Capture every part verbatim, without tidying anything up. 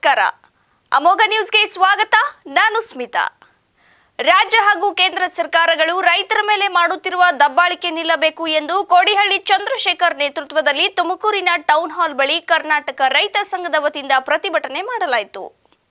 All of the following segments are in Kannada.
ನಮಸ್ಕಾರ ಅಮೋಘ ನ್ಯೂಸ್ಗೆ ಸ್ವಾಗತ ನಾನು ಸ್ಮಿತಾ ರಾಜ್ಯ ಹಾಗೂ ಕೇಂದ್ರ ಸರ್ಕಾರಗಳು ರೈತರ ಮೇಲೆ ಮಾಡುತ್ತಿರುವ ದಬ್ಬಾಳಿಕೆ ನಿಲ್ಲಬೇಕು ಎಂದು ಕೋಡಿಹಳ್ಳಿ ಚಂದ್ರಶೇಖರ್ ನೇತೃತ್ವದಲ್ಲಿ ತುಮಕೂರಿನ ಟೌನ್ ಹಾಲ್ ಬಳಿ ಕರ್ನಾಟಕ ರೈತ ಸಂಘದ ವತಿಯಿಂದ ಪ್ರತಿಭಟನೆ ಮಾಡಲಾಯಿತು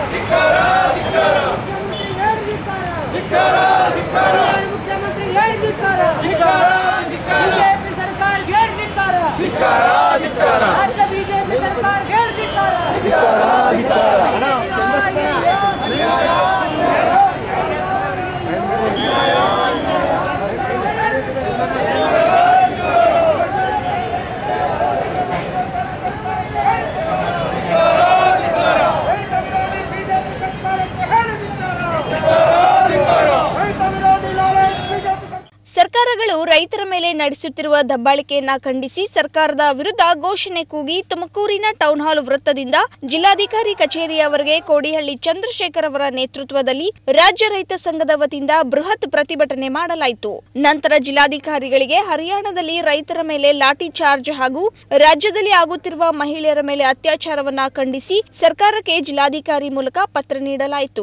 ಸರ್ಕಾರಗಳು ರೈತರ ಮೇಲೆ ನಡೆಸುತ್ತಿರುವ ದಬ್ಬಾಳಿಕೆಯನ್ನ ಖಂಡಿಸಿ ಸರ್ಕಾರದ ವಿರುದ್ಧ ಘೋಷಣೆ ಕೂಗಿ ತುಮಕೂರಿನ ಟೌನ್ ಹಾಲ್ ವೃತ್ತದಿಂದ ಜಿಲ್ಲಾಧಿಕಾರಿ ಕಚೇರಿಯವರೆಗೆ ಕೋಡಿಹಳ್ಳಿ ಚಂದ್ರಶೇಖರ್ ಅವರ ನೇತೃತ್ವದಲ್ಲಿ ರಾಜ್ಯ ರೈತ ಸಂಘದ ವತಿಯಿಂದ ಬೃಹತ್ ಪ್ರತಿಭಟನೆ ಮಾಡಲಾಯಿತು. ನಂತರ ಜಿಲ್ಲಾಧಿಕಾರಿಗಳಿಗೆ ಹರಿಯಾಣದಲ್ಲಿ ರೈತರ ಮೇಲೆ ಲಾಠಿ ಚಾರ್ಜ್ ಹಾಗೂ ರಾಜ್ಯದಲ್ಲಿ ಆಗುತ್ತಿರುವ ಮಹಿಳೆಯರ ಮೇಲೆ ಅತ್ಯಾಚಾರವನ್ನ ಖಂಡಿಸಿ ಸರ್ಕಾರಕ್ಕೆ ಜಿಲ್ಲಾಧಿಕಾರಿ ಮೂಲಕ ಪತ್ರ ನೀಡಲಾಯಿತು.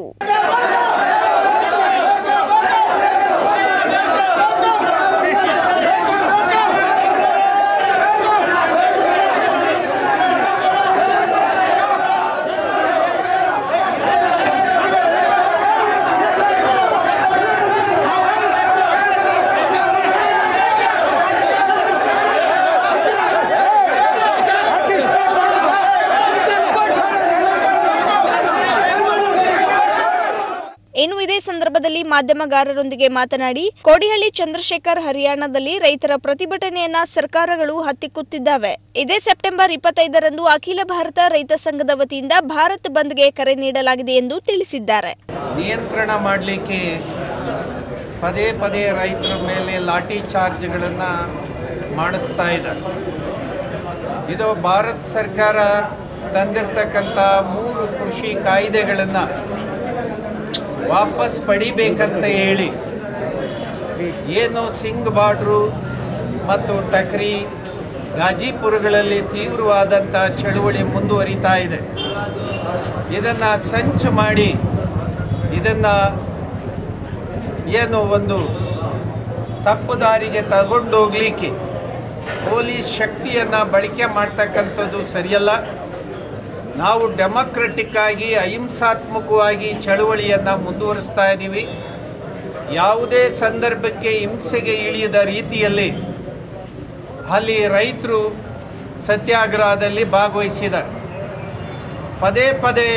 ಇನ್ನು ಇದೇ ಸಂದರ್ಭದಲ್ಲಿ ಮಾಧ್ಯಮಗಾರರೊಂದಿಗೆ ಮಾತನಾಡಿ ಕೋಡಿಹಳ್ಳಿ ಚಂದ್ರಶೇಖರ್ ಹರಿಯಾಣದಲ್ಲಿ ರೈತರ ಪ್ರತಿಭಟನೆಯನ್ನ ಸರ್ಕಾರಗಳು ಹತ್ತಿಕ್ಕುತ್ತಿದ್ದಾವೆ. ಇದೇ ಸೆಪ್ಟೆಂಬರ್ ಇಪ್ಪತ್ತೈದರಂದು ಅಖಿಲ ಭಾರತ ರೈತ ಸಂಘದ ವತಿಯಿಂದ ಭಾರತ್ ಬಂದ್ಗೆ ಕರೆ ನೀಡಲಾಗಿದೆ ಎಂದು ತಿಳಿಸಿದ್ದಾರೆ. ನಿಯಂತ್ರಣ ಮಾಡಲಿಕ್ಕೆ ಪದೇ ಪದೇ ರೈತರ ಮೇಲೆ ಲಾಠಿ ಚಾರ್ಜ್ಗಳನ್ನು ಮಾಡಿಸ್ತಾ ಇದ್ದಾರೆ. ಇದು ಭಾರತ ಸರ್ಕಾರ ತಂದಿರತಕ್ಕಂಥ ಮೂರು ಕೃಷಿ ಕಾಯ್ದೆಗಳನ್ನು ವಾಪಸ್ ಪಡಿಬೇಕಂತ ಹೇಳಿ ಏನು ಸಿಂಗ್ ಬಾರ್ಡ್ರು ಮತ್ತು ಟಕ್ರಿ ಗಾಜಿಪುರಗಳಲ್ಲಿ ತೀವ್ರವಾದಂಥ ಚಳುವಳಿ ಮುಂದುವರಿತಾ ಇದೆ. ಇದನ್ನು ಸಂಚು ಮಾಡಿ ಇದನ್ನು ಏನು ಒಂದು ತಪ್ಪು ದಾರಿಗೆ ತಗೊಂಡೋಗ್ಲಿಕ್ಕೆ ಪೊಲೀಸ್ ಶಕ್ತಿಯನ್ನು ಬಳಕೆ ಮಾಡ್ತಕ್ಕಂಥದ್ದು ಸರಿಯಲ್ಲ. ನಾವು ಡೆಮೊಕ್ರೆಟಿಕ್ ಆಗಿ ಅಹಿಂಸಾತ್ಮಕವಾಗಿ ಚಳುವಳಿಯನ್ನು ಮುಂದುವರಿಸ್ತಾ ಇದ್ದೀವಿ. ಯಾವುದೇ ಸಂದರ್ಭಕ್ಕೆ ಹಿಂಸೆಗೆ ಇಳಿಯದ ರೀತಿಯಲ್ಲಿ ಅಲ್ಲಿ ರೈತರು ಸತ್ಯಾಗ್ರಹದಲ್ಲಿ ಭಾಗವಹಿಸಿದ್ದಾರೆ. ಪದೇ ಪದೇ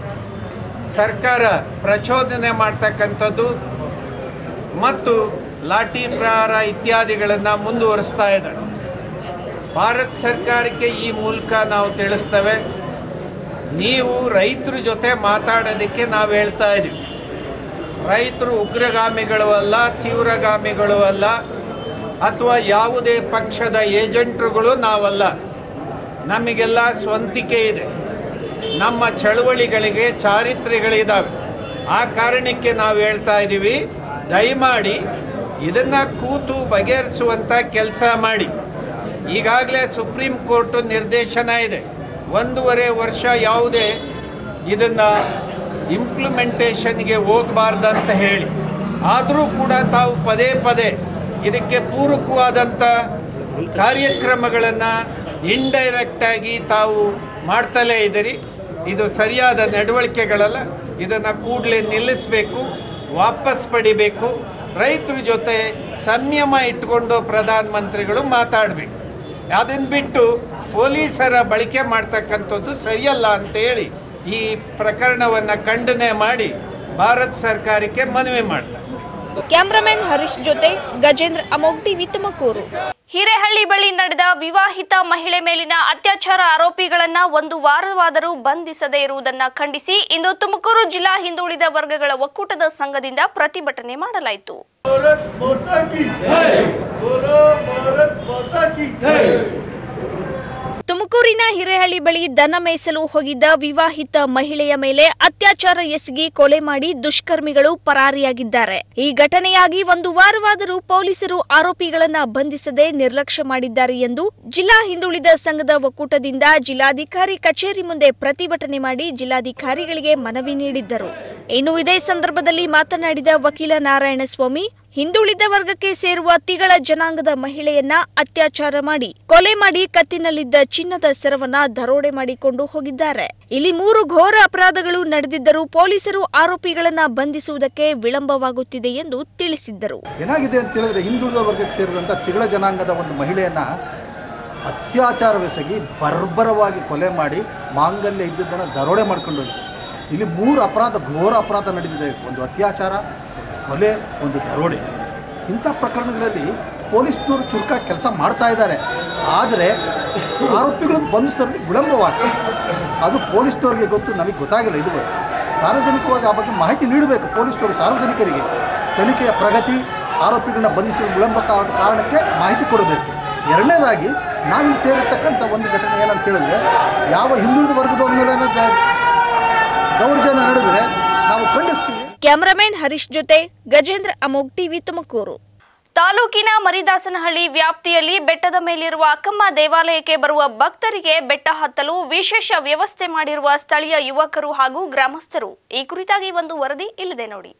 ಸರ್ಕಾರ ಪ್ರಚೋದನೆ ಮಾಡ್ತಕ್ಕಂಥದ್ದು ಮತ್ತು ಲಾಠಿ ಪ್ರಹಾರ ಇತ್ಯಾದಿಗಳನ್ನು ಮುಂದುವರಿಸ್ತಾ ಇದ್ದಾರೆ. ಭಾರತ ಸರ್ಕಾರಕ್ಕೆ ಈ ಮೂಲಕ ನಾವು ತಿಳಿಸ್ತೇವೆ, ನೀವು ರೈತರ ಜೊತೆ ಮಾತಾಡೋದಕ್ಕೆ ನಾವು ಹೇಳ್ತಾ ಇದ್ದೀವಿ. ರೈತರು ಉಗ್ರಗಾಮಿಗಳು ಅಲ್ಲ, ತೀವ್ರಗಾಮಿಗಳು ಅಲ್ಲ, ಅಥವಾ ಯಾವುದೇ ಪಕ್ಷದ ಏಜೆಂಟ್ರುಗಳು ನಾವಲ್ಲ. ನಮಗೆಲ್ಲ ಸ್ವಂತಿಕೆ ಇದೆ. ನಮ್ಮ ಚಳುವಳಿಗಳಿಗೆ ಚಾರಿತ್ರ್ಯಗಳಿದ್ದಾವೆ. ಆ ಕಾರಣಕ್ಕೆ ನಾವು ಹೇಳ್ತಾ ಇದ್ದೀವಿ, ದಯಮಾಡಿ ಇದನ್ನು ಕೂತು ಬಗೆಹರಿಸುವಂಥ ಕೆಲಸ ಮಾಡಿ. ಈಗಾಗಲೇ ಸುಪ್ರೀಂ ಕೋರ್ಟು ನಿರ್ದೇಶನ ಇದೆ, ಒಂದೂವರೆ ವರ್ಷ ಯಾವುದೇ ಇದನ್ನು ಇಂಪ್ಲಿಮೆಂಟೇಷನ್ಗೆ ಹೋಗಬಾರ್ದಂತ ಹೇಳಿ. ಆದರೂ ಕೂಡ ತಾವು ಪದೇ ಪದೇ ಇದಕ್ಕೆ ಪೂರಕವಾದಂಥ ಕಾರ್ಯಕ್ರಮಗಳನ್ನು ಇಂಡೈರೆಕ್ಟಾಗಿ ತಾವು ಮಾಡ್ತಲೇ ಇದ್ದೀರಿ. ಇದು ಸರಿಯಾದ ನಡವಳಿಕೆಗಳಲ್ಲ. ಇದನ್ನು ಕೂಡಲೇ ನಿಲ್ಲಿಸಬೇಕು, ವಾಪಸ್ ಪಡಿಬೇಕು. ರೈತರ ಜೊತೆ ಸಂಯಮ ಇಟ್ಕೊಂಡು ಪ್ರಧಾನಮಂತ್ರಿಗಳು ಮಾತಾಡಬೇಕು. ಅದನ್ನು ಬಿಟ್ಟು ಪೊಲೀಸರ ಬಳಕೆ ಮಾಡ್ತಕ್ಕಂಥದ್ದು ಸರಿಯಲ್ಲ ಅಂತೇಳಿ ಈ ಪ್ರಕರಣವನ್ನು ಖಂಡನೆ ಮಾಡಿ ಭಾರತ ಸರ್ಕಾರಕ್ಕೆ ಮನವಿ ಮಾಡ್ತಾರೆ. ಕ್ಯಾಮರಾಮನ್ ಹರೀಶ್ ಜೊತೆ ಗಜೇಂದ್ರ, ಅಮೋಘ್ ಟಿವಿ, ತುಮಕೂರು. ಹಿರೇಹಳ್ಳಿ ಬಳಿ ನಡೆದ ವಿವಾಹಿತ ಮಹಿಳೆ ಮೇಲಿನ ಅತ್ಯಾಚಾರ ಆರೋಪಿಗಳನ್ನ ಒಂದು ವಾರವಾದರೂ ಬಂಧಿಸದೇ ಇರುವುದನ್ನು ಖಂಡಿಸಿ ಇಂದು ತುಮಕೂರು ಜಿಲ್ಲಾ ಹಿಂದುಳಿದ ವರ್ಗಗಳ ಒಕ್ಕೂಟದ ಸಂಘದಿಂದ ಪ್ರತಿಭಟನೆ ಮಾಡಲಾಯಿತು. ತುಮಕೂರಿನ ಹಿರೇಹಳ್ಳಿ ಬಳಿ ದನ ಮೇಯಿಸಲು ಹೋಗಿದ್ದ ವಿವಾಹಿತ ಮಹಿಳೆಯ ಮೇಲೆ ಅತ್ಯಾಚಾರ ಎಸಗಿ ಕೊಲೆ ಮಾಡಿ ದುಷ್ಕರ್ಮಿಗಳು ಪರಾರಿಯಾಗಿದ್ದಾರೆ. ಈ ಘಟನೆಯಾಗಿ ಒಂದು ವಾರವಾದರೂ ಪೊಲೀಸರು ಆರೋಪಿಗಳನ್ನ ಬಂಧಿಸದೆ ನಿರ್ಲಕ್ಷ್ಯ ಮಾಡಿದ್ದಾರೆ ಎಂದು ಜಿಲ್ಲಾ ಹಿಂದುಳಿದ ಸಂಘದ ಒಕ್ಕೂಟದಿಂದ ಜಿಲ್ಲಾಧಿಕಾರಿ ಕಚೇರಿ ಮುಂದೆ ಪ್ರತಿಭಟನೆ ಮಾಡಿ ಜಿಲ್ಲಾಧಿಕಾರಿಗಳಿಗೆ ಮನವಿ ನೀಡಿದ್ದರು. ಇನ್ನು ಇದೇ ಸಂದರ್ಭದಲ್ಲಿ ಮಾತನಾಡಿದ ವಕೀಲ ನಾರಾಯಣಸ್ವಾಮಿ, ಹಿಂದುಳಿದ ವರ್ಗಕ್ಕೆ ಸೇರುವ ತಿಗಳ ಜನಾಂಗದ ಮಹಿಳೆಯನ್ನ ಅತ್ಯಾಚಾರ ಮಾಡಿ ಕೊಲೆ ಮಾಡಿ ಕತ್ತಿನಲ್ಲಿದ್ದ ಚಿನ್ನದ ಸರವನ್ನ ದರೋಡೆ ಮಾಡಿಕೊಂಡು ಹೋಗಿದ್ದಾರೆ. ಇಲ್ಲಿ ಮೂರು ಘೋರ ಅಪರಾಧಗಳು ನಡೆದಿದ್ದರೂ ಪೊಲೀಸರು ಆರೋಪಿಗಳನ್ನ ಬಂಧಿಸುವುದಕ್ಕೆ ವಿಳಂಬವಾಗುತ್ತಿದೆ ಎಂದು ತಿಳಿಸಿದ್ದರು. ಏನಾಗಿದೆ ಅಂತ ಹೇಳಿದ್ರೆ, ಹಿಂದುಳಿದ ವರ್ಗಕ್ಕೆ ಸೇರಿದಂಥ ತಿಗಳ ಜನಾಂಗದ ಒಂದು ಮಹಿಳೆಯನ್ನ ಅತ್ಯಾಚಾರವೆಸಗಿ ಬರ್ಬರವಾಗಿ ಕೊಲೆ ಮಾಡಿ ಮಾಂಗಲ್ಯ ಇದ್ದದ್ದನ್ನು ದರೋಡೆ ಮಾಡ್ಕೊಂಡು ಹೋಗಿದೆ. ಇಲ್ಲಿ ಮೂರು ಅಪರಾಧ, ಘೋರ ಅಪರಾಧ ನಡೆದಿದೆ. ಒಂದು ಅತ್ಯಾಚಾರ, ಒಂದು ಕೊಲೆ, ಒಂದು ದರೋಡೆ. ಇಂಥ ಪ್ರಕರಣಗಳಲ್ಲಿ ಪೊಲೀಸ್ನವರು ಚುರುಕಾಗಿ ಕೆಲಸ ಮಾಡ್ತಾ ಇದ್ದಾರೆ. ಆದರೆ ಆರೋಪಿಗಳನ್ನು ಬಂಧಿಸಲು ವಿಳಂಬವಾಗ್ತದೆ. ಅದು ಪೊಲೀಸ್ನವ್ರಿಗೆ ಗೊತ್ತು, ನಮಗೆ ಗೊತ್ತಾಗಿಲ್ಲ. ಇದುವರೆಗೆ ಸಾರ್ವಜನಿಕವಾಗಿ ಆ ಬಗ್ಗೆ ಮಾಹಿತಿ ನೀಡಬೇಕು ಪೊಲೀಸ್ನವರು ಸಾರ್ವಜನಿಕರಿಗೆ. ತನಿಖೆಯ ಪ್ರಗತಿ, ಆರೋಪಿಗಳನ್ನ ಬಂಧಿಸಲು ವಿಳಂಬಕ್ಕಾದ ಕಾರಣಕ್ಕೆ ಮಾಹಿತಿ ಕೊಡಬೇಕು. ಎರಡನೇದಾಗಿ ನಾವಿಲ್ಲಿ ಸೇರಿರ್ತಕ್ಕಂಥ ಒಂದು ಘಟನೆ ಏನಂತ ಹೇಳಿದ್ರೆ, ಯಾವ ಹಿಂದುಳಿದ ವರ್ಗದವ್ರ ಮೇಲೆ ದೌರ್ಜನ್ಯ ನಡೆದರೆ ನಾವು ಖಂಡಿಸ್ತೀವಿ. ಕ್ಯಾಮರಾಮನ್ ಹರೀಶ್ ಜೊತೆ ಗಜೇಂದ್ರ ಅಮೋಘ್, ಟಿವಿ ತುಮಕೂರು. ತಾಲೂಕಿನ ಮರಿದಾಸನಹಳ್ಳಿ ವ್ಯಾಪ್ತಿಯಲ್ಲಿ ಬೆಟ್ಟದ ಮೇಲಿರುವ ಅಕ್ಕಮ್ಮ ದೇವಾಲಯಕ್ಕೆ ಬರುವ ಭಕ್ತರಿಗೆ ಬೆಟ್ಟ ಹತ್ತಲು ವಿಶೇಷ ವ್ಯವಸ್ಥೆ ಮಾಡಿರುವ ಸ್ಥಳೀಯ ಯುವಕರು ಹಾಗೂ ಗ್ರಾಮಸ್ಥರು. ಈ ಕುರಿತಾಗಿ ಒಂದು ವರದಿ ಇಲ್ಲಿದೆ ನೋಡಿ.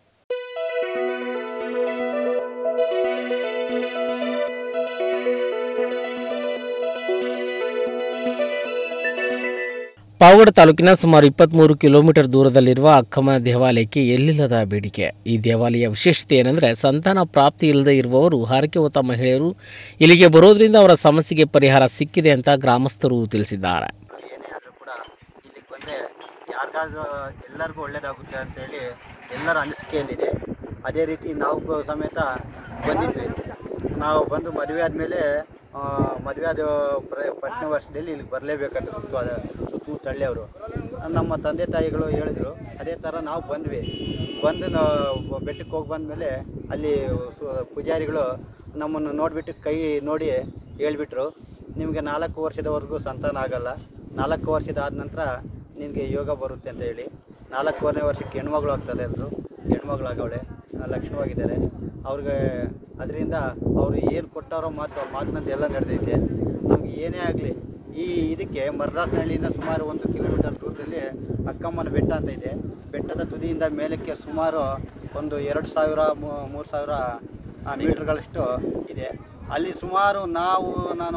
ಪಾವಗಡ ತಾಲೂಕಿನ ಸುಮಾರು ಇಪ್ಪತ್ತ್ಮೂರು ಕಿಲೋಮೀಟರ್ ದೂರದಲ್ಲಿರುವ ಅಕ್ಕಮ್ಮ ದೇವಾಲಯಕ್ಕೆ ಎಲ್ಲಿಲ್ಲದ ಬೇಡಿಕೆ. ಈ ದೇವಾಲಯ ವಿಶೇಷತೆ ಏನೆಂದರೆ, ಸಂತಾನ ಪ್ರಾಪ್ತಿ ಇಲ್ಲದೆ ಇರುವವರು, ಹರಕೆ ಹೊತ್ತ ಮಹಿಳೆಯರು ಇಲ್ಲಿಗೆ ಬರೋದ್ರಿಂದ ಅವರ ಸಮಸ್ಯೆಗೆ ಪರಿಹಾರ ಸಿಕ್ಕಿದೆ ಅಂತ ಗ್ರಾಮಸ್ಥರು ತಿಳಿಸಿದ್ದಾರೆ. ಏನೇ ಆದರೂ ಕೂಡ ಇಲ್ಲಿಗೆ ಬಂದರೆ ಯಾರಿಗಾದ್ರೂ ಎಲ್ಲರಿಗೂ ಒಳ್ಳೆಯದಾಗುತ್ತೆ ಅಂತೇಳಿ ಎಲ್ಲರ ಅನಿಸಿಕೆಯಲ್ಲಿದೆ. ಅದೇ ರೀತಿ ನಾವು ಸಮೇತ ಬಂದಿದ್ವಿ. ನಾವು ಬಂದು ಮದುವೆ ಆದಮೇಲೆ ಮದುವೆ ಆದ ಫಸ್ಟ್ನೇ ವರ್ಷದಲ್ಲಿ ಇಲ್ಲಿಗೆ ಬರಲೇಬೇಕಂತ ಸುತ್ತು ಸುತ್ತು ತಳ್ಳಿಯವರು ನಮ್ಮ ತಂದೆ ತಾಯಿಗಳು ಹೇಳಿದ್ರು. ಅದೇ ಥರ ನಾವು ಬಂದ್ವಿ. ಬಂದು ನಾವು ಬೆಟ್ಟಕ್ಕೆ ಹೋಗಿ ಬಂದಮೇಲೆ ಅಲ್ಲಿ ಪೂಜಾರಿಗಳು ನಮ್ಮನ್ನು ನೋಡಿಬಿಟ್ಟು ಕೈ ನೋಡಿ ಹೇಳ್ಬಿಟ್ರು, ನಿಮಗೆ ನಾಲ್ಕು ವರ್ಷದವರೆಗೂ ಸಂತಾನ ಆಗಲ್ಲ, ನಾಲ್ಕು ವರ್ಷದ ಆದ ನಂತರ ನಿನಗೆ ಯೋಗ ಬರುತ್ತೆ ಅಂತ ಹೇಳಿ ನಾಲ್ಕೂವರೆ ವರ್ಷಕ್ಕೆ ಹೆಣ್ಮಗಳು ಆಗ್ತಾರೆ. ಅಂದರು. ಹೆಣ್ಮಗಳಾಗವಳೆ, ಲಕ್ಷಣವಾಗಿದ್ದಾರೆ. ಅವ್ರಿಗೆ ಅದರಿಂದ ಅವರು ಏನು ಕೊಟ್ಟಾರೋ ಮಾತು ಅವ್ರ ಮಾತಿನಂತೆ ಎಲ್ಲ ನಡೆದೈತೆ. ನಮ್ಗೆ ಏನೇ ಆಗಲಿ ಈ ಇದಕ್ಕೆ ಮರದಾಸನಹಳ್ಳಿಯಿಂದ ಸುಮಾರು ಒಂದು ಕಿಲೋಮೀಟರ್ ದೂರದಲ್ಲಿ ಅಕ್ಕಮ್ಮನ ಬೆಟ್ಟ ಅಂತ ಇದೆ. ಬೆಟ್ಟದ ತುದಿಯಿಂದ ಮೇಲಕ್ಕೆ ಸುಮಾರು ಒಂದು ಎರಡು ಸಾವಿರ ಮೂರು ಸಾವಿರ ಮೀಟ್ರ್ಗಳಷ್ಟು ಇದೆ. ಅಲ್ಲಿ ಸುಮಾರು ನಾವು ನಾನು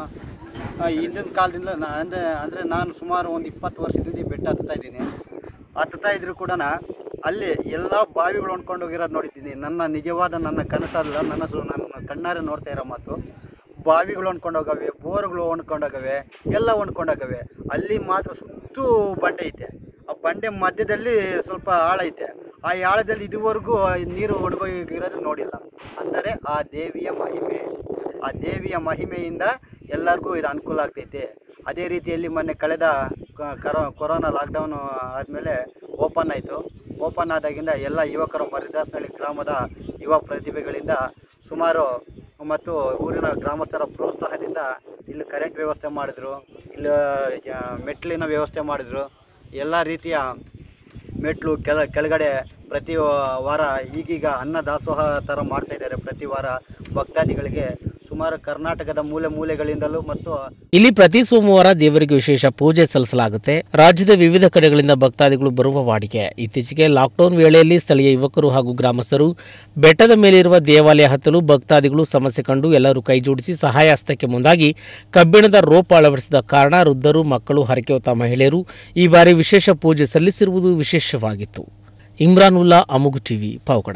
ಹಿಂದಿನ ಕಾಲದಿಂದ ಅಂದರೆ ಅಂದರೆ ನಾನು ಸುಮಾರು ಒಂದು ಇಪ್ಪತ್ತು ವರ್ಷದಿಂದ ಬೆಟ್ಟ ಹತ್ತಾ ಇದ್ದೀನಿ. ಹತ್ತಾ ಇದ್ರೂ ಕೂಡ ಅಲ್ಲಿ ಎಲ್ಲ ಬಾವಿಗಳು ಹೊಂದ್ಕೊಂಡು ಹೋಗಿರೋದು ನೋಡಿದ್ದೀನಿ. ನನ್ನ ನಿಜವಾದ ನನ್ನ ಕನಸಲ್ಲ, ನನ್ನ ಸು ನನ್ನ ಕಣ್ಣಾರೆ ನೋಡ್ತಾ ಇರೋ ಮಾತು. ಬಾವಿಗಳು ಹೊಂದ್ಕೊಂಡೋಗವೆ, ಬೋರ್ಗಳು ಹೊಂದ್ಕೊಂಡೋಗವೆ, ಎಲ್ಲ ಹೊಂದ್ಕೊಂಡೋಗವೆ. ಅಲ್ಲಿ ಮಾತ್ರ ಸುತ್ತೂ ಬಂಡೆ ಐತೆ. ಆ ಬಂಡೆ ಮಧ್ಯದಲ್ಲಿ ಸ್ವಲ್ಪ ಆಳ ಐತೆ. ಆ ಆಳದಲ್ಲಿ ಇದುವರೆಗೂ ನೀರು ಒಣಗೋಗಿರೋದು ನೋಡಿಲ್ಲ. ಅಂದರೆ ಆ ದೇವಿಯ ಮಹಿಮೆ, ಆ ದೇವಿಯ ಮಹಿಮೆಯಿಂದ ಎಲ್ಲರಿಗೂ ಇದು ಅನುಕೂಲ ಆಗ್ತೈತೆ. ಅದೇ ರೀತಿಯಲ್ಲಿ ಮೊನ್ನೆ ಕಳೆದ ಕರೋ ಕೊರೋನಾ ಲಾಕ್ಡೌನು ಆದಮೇಲೆ ಓಪನ್ ಆಯಿತು. ಓಪನ್ ಆದಾಗಿಂದ ಎಲ್ಲ ಯುವಕರು ಮರಿದಾಸನಹಳ್ಳಿ ಗ್ರಾಮದ ಯುವ ಪ್ರತಿಭೆಗಳಿಂದ ಸುಮಾರು ಮತ್ತು ಊರಿನ ಗ್ರಾಮಸ್ಥರ ಪ್ರೋತ್ಸಾಹದಿಂದ ಇಲ್ಲಿ ಕರೆಂಟ್ ವ್ಯವಸ್ಥೆ ಮಾಡಿದ್ರು, ಇಲ್ಲಿ ಮೆಟ್ಲಿನ ವ್ಯವಸ್ಥೆ ಮಾಡಿದ್ರು. ಎಲ್ಲ ರೀತಿಯ ಮೆಟ್ಲು ಕೆಳ ಕೆಳಗಡೆ ಪ್ರತಿ ವಾರ ಈಗೀಗ ಅನ್ನ ದಾಸೋಹ ಥರ ಮಾಡ್ತಾಯಿದ್ದಾರೆ. ಪ್ರತಿ ವಾರ ಭಕ್ತಾದಿಗಳಿಗೆ ಸುಮಾರು ಕರ್ನಾಟಕದ ಮೂಲೆ ಮೂಲೆಗಳಿಂದಲೂ ಮತ್ತು ಇಲ್ಲಿ ಪ್ರತಿ ಸೋಮವಾರ ದೇವರಿಗೆ ವಿಶೇಷ ಪೂಜೆ ಸಲ್ಲಿಸಲಾಗುತ್ತೆ. ರಾಜ್ಯದ ವಿವಿಧ ಕಡೆಗಳಿಂದ ಭಕ್ತಾದಿಗಳು ಬರುವ ವಾಡಿಕೆ. ಇತ್ತೀಚೆಗೆ ಲಾಕ್ಡೌನ್ ವೇಳೆಯಲ್ಲಿ ಸ್ಥಳೀಯ ಯುವಕರು ಹಾಗೂ ಗ್ರಾಮಸ್ಥರು ಬೆಟ್ಟದ ಮೇಲಿರುವ ದೇವಾಲಯ ಹತ್ತಲು ಭಕ್ತಾದಿಗಳು ಸಮಸ್ಯೆ ಕಂಡು ಎಲ್ಲರೂ ಕೈಜೋಡಿಸಿ ಸಹಾಯ ಹಸ್ತಕ್ಕೆ ಮುಂದಾಗಿ ಕಬ್ಬಿಣದ ರೋಪ್ ಅಳವಡಿಸಿದ ಕಾರಣ ವೃದ್ಧರು, ಮಕ್ಕಳು, ಹರಕೆ ಹೊತ್ತ ಮಹಿಳೆಯರು ಈ ಬಾರಿ ವಿಶೇಷ ಪೂಜೆ ಸಲ್ಲಿಸಿರುವುದು ವಿಶೇಷವಾಗಿತ್ತು. ಇಮ್ರಾನ್ ಉಲ್ಲಾ, ಅಮೋಘ್ ಟಿವಿ, ಪಾವಗಡ.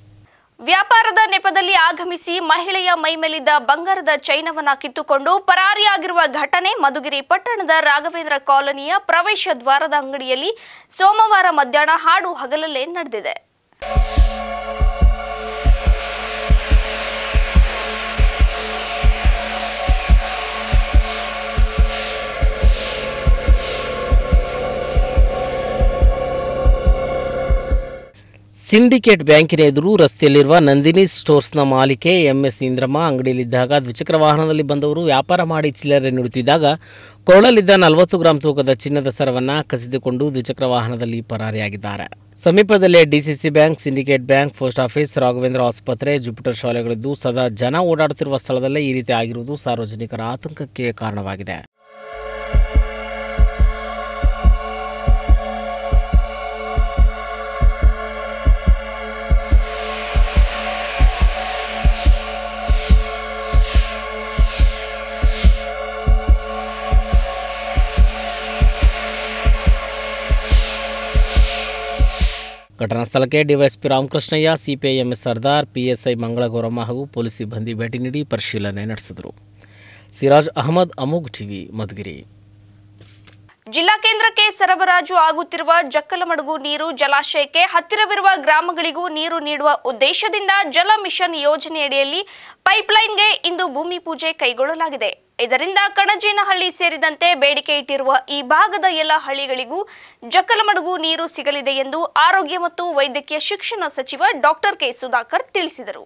ವ್ಯಾಪಾರದ ನೆಪದಲ್ಲಿ ಆಗಮಿಸಿ ಮಹಿಳೆಯ ಮೈಮೇಲಿದ್ದ ಬಂಗಾರದ ಚೈನವನ್ನ ಕಿತ್ತುಕೊಂಡು ಪರಾರಿಯಾಗಿರುವ ಘಟನೆ ಮಧುಗಿರಿ ಪಟ್ಟಣದ ರಾಘವೇಂದ್ರ ಕಾಲೋನಿಯ ಪ್ರವೇಶ ದ್ವಾರದ ಅಂಗಡಿಯಲ್ಲಿ ಸೋಮವಾರ ಮಧ್ಯಾಹ್ನ ಹಾಡು ಹಗಲಲ್ಲೇ ನಡೆದಿದೆ. ಸಿಂಡಿಕೇಟ್ ಬ್ಯಾಂಕಿನ ಎದುರು ರಸ್ತೆಯಲ್ಲಿರುವ ನಂದಿನಿ ಸ್ಟೋರ್ಸ್ನ ಮಾಲೀಕೆ ಎಂಎಸ್ ಇಂದ್ರಮ್ಮ ಅಂಗಡಿಯಲ್ಲಿದ್ದಾಗ ದ್ವಿಚಕ್ರ ವಾಹನದಲ್ಲಿ ಬಂದವರು ವ್ಯಾಪಾರ ಮಾಡಿ ಚಿಲ್ಲರೆ ನೀಡುತ್ತಿದ್ದಾಗ ಕೊರಳಲ್ಲಿದ್ದ ನಲವತ್ತು ಗ್ರಾಂ ತೂಕದ ಚಿನ್ನದ ಸರವನ್ನು ಕಸಿದುಕೊಂಡು ದ್ವಿಚಕ್ರ ವಾಹನದಲ್ಲಿ ಪರಾರಿಯಾಗಿದ್ದಾರೆ. ಸಮೀಪದಲ್ಲೇ DCC bank, syndicate bank, post office, Raghavendra ಆಸ್ಪತ್ರೆ, ಜುಪಿಟರ್ ಶಾಲೆಗಳಿದ್ದು ಸದಾ ಜನ ಓಡಾಡುತ್ತಿರುವ ಸ್ಥಳದಲ್ಲೇ ಈ ರೀತಿ ಆಗಿರುವುದು ಸಾರ್ವಜನಿಕರ ಆತಂಕಕ್ಕೆ ಕಾರಣವಾಗಿದೆ. ಘಟನಾ ಸ್ಥಳಕ್ಕೆ DYSP Ramakrishnaiah, CPI MS Sardar, PSI Mangalagauramma ಹಾಗೂ ಪೊಲೀಸ್ ಸಿಬ್ಬಂದಿ ಭೇಟಿ ನೀಡಿ ಪರಿಶೀಲನೆ ನಡೆಸಿದರು. ಸಿರಾಜ್ ಅಹಮದ್, ಅಮೋಘ್ ಟಿವಿ, ಮಧುಗಿರಿ. ಜಿಲ್ಲಾ ಕೇಂದ್ರಕ್ಕೆ ಸರಬರಾಜು ಆಗುತ್ತಿರುವ ಜಕ್ಕಲಮಡುಗು ನೀರು ಜಲಾಶಯಕ್ಕೆ ಹತ್ತಿರವಿರುವ ಗ್ರಾಮಗಳಿಗೂ ನೀರು ನೀಡುವ ಉದ್ದೇಶದಿಂದ ಜಲ ಮಿಷನ್ ಯೋಜನೆಯಡಿಯಲ್ಲಿ ಪೈಪ್ಲೈನ್ಗೆ ಇಂದು ಭೂಮಿ ಪೂಜೆ ಕೈಗೊಳ್ಳಲಾಗಿದೆ. ಇದರಿಂದ ಕಣಜೇನಹಳ್ಳಿ ಸೇರಿದಂತೆ ಬೇಡಿಕೆ ಇಟ್ಟಿರುವ ಈ ಭಾಗದ ಎಲ್ಲ ಹಳ್ಳಿಗಳಿಗೂ ಜಕ್ಕಲಮಡುಗು ನೀರು ಸಿಗಲಿದೆ ಎಂದು ಆರೋಗ್ಯ ಮತ್ತು ವೈದ್ಯಕೀಯ ಶಿಕ್ಷಣ ಸಚಿವ ಡಾಕ್ಟರ್ ಕೆ ಸುಧಾಕರ್ ತಿಳಿಸಿದರು.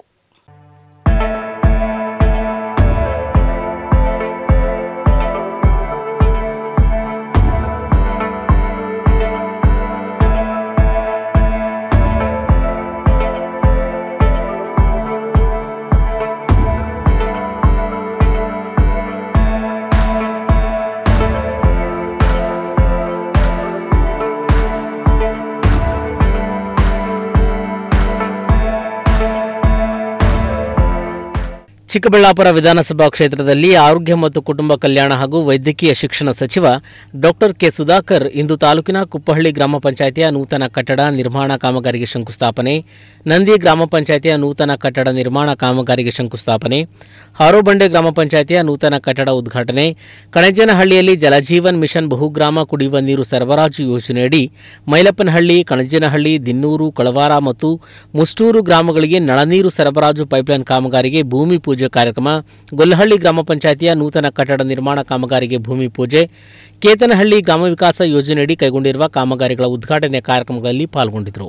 ಚಿಕ್ಕಬಳ್ಳಾಪುರ ವಿಧಾನಸಭಾ ಕ್ಷೇತ್ರದಲ್ಲಿ ಆರೋಗ್ಯ ಮತ್ತು ಕುಟುಂಬ ಕಲ್ಯಾಣ ಹಾಗೂ ವೈದ್ಯಕೀಯ ಶಿಕ್ಷಣ ಸಚಿವ ಡಾಕ್ಟರ್ ಕೆ ಸುಧಾಕರ್ ಇಂದು ತಾಲೂಕಿನ ಕುಪ್ಪಹಳ್ಳಿ ಗ್ರಾಮ ಪಂಚಾಯಿತಿಯ ನೂತನ ಕಟ್ಟಡ ನಿರ್ಮಾಣ ಕಾಮಗಾರಿಗೆ ಶಂಕುಸ್ಥಾಪನೆ, ನಂದಿ ಗ್ರಾಮ ಪಂಚಾಯಿತಿಯ ನೂತನ ಕಟ್ಟಡ ನಿರ್ಮಾಣ ಕಾಮಗಾರಿಗೆ ಶಂಕುಸ್ಥಾಪನೆ, ಹಾರೋಬಂಡೆ ಗ್ರಾಮ ಪಂಚಾಯಿತಿಯ ನೂತನ ಕಟ್ಟಡ ಉದ್ಘಾಟನೆ, ಕಣಜೇನಹಳ್ಳಿಯಲ್ಲಿ ಜಲಜೀವನ್ ಮಿಷನ್ ಬಹುಗ್ರಾಮ ಕುಡಿಯುವ ನೀರು ಸರಬರಾಜು ಯೋಜನೆಯಡಿ ಮೈಲಪ್ಪನಹಳ್ಳಿ, ಕಣಜೇನಹಳ್ಳಿ, ದಿನ್ನೂರು, ಕಳವಾರ ಮತ್ತು ಮುಷ್ಟೂರು ಗ್ರಾಮಗಳಿಗೆ ನಳನೀರು ಸರಬರಾಜು ಪೈಪ್ಲೈನ್ ಕಾಮಗಾರಿಗೆ ಭೂಮಿ ಪೂಜೆ ಕಾರ್ಯಕ್ರಮ, ಗೊಲ್ಲಹಳ್ಳಿ ಗ್ರಾಮ ಪಂಚಾಯಿತಿಯ ನೂತನ ಕಟ್ಟಡ ನಿರ್ಮಾಣ ಕಾಮಗಾರಿಗೆ ಭೂಮಿ ಪೂಜೆ, ಕೇತನಹಳ್ಳಿ ಗ್ರಾಮ ವಿಕಾಸ ಯೋಜನೆಯಡಿ ಕೈಗೊಂಡಿರುವ ಕಾಮಗಾರಿಗಳ ಉದ್ಘಾಟನೆ ಕಾರ್ಯಕ್ರಮಗಳಲ್ಲಿ ಪಾಲ್ಗೊಂಡಿದ್ದರು.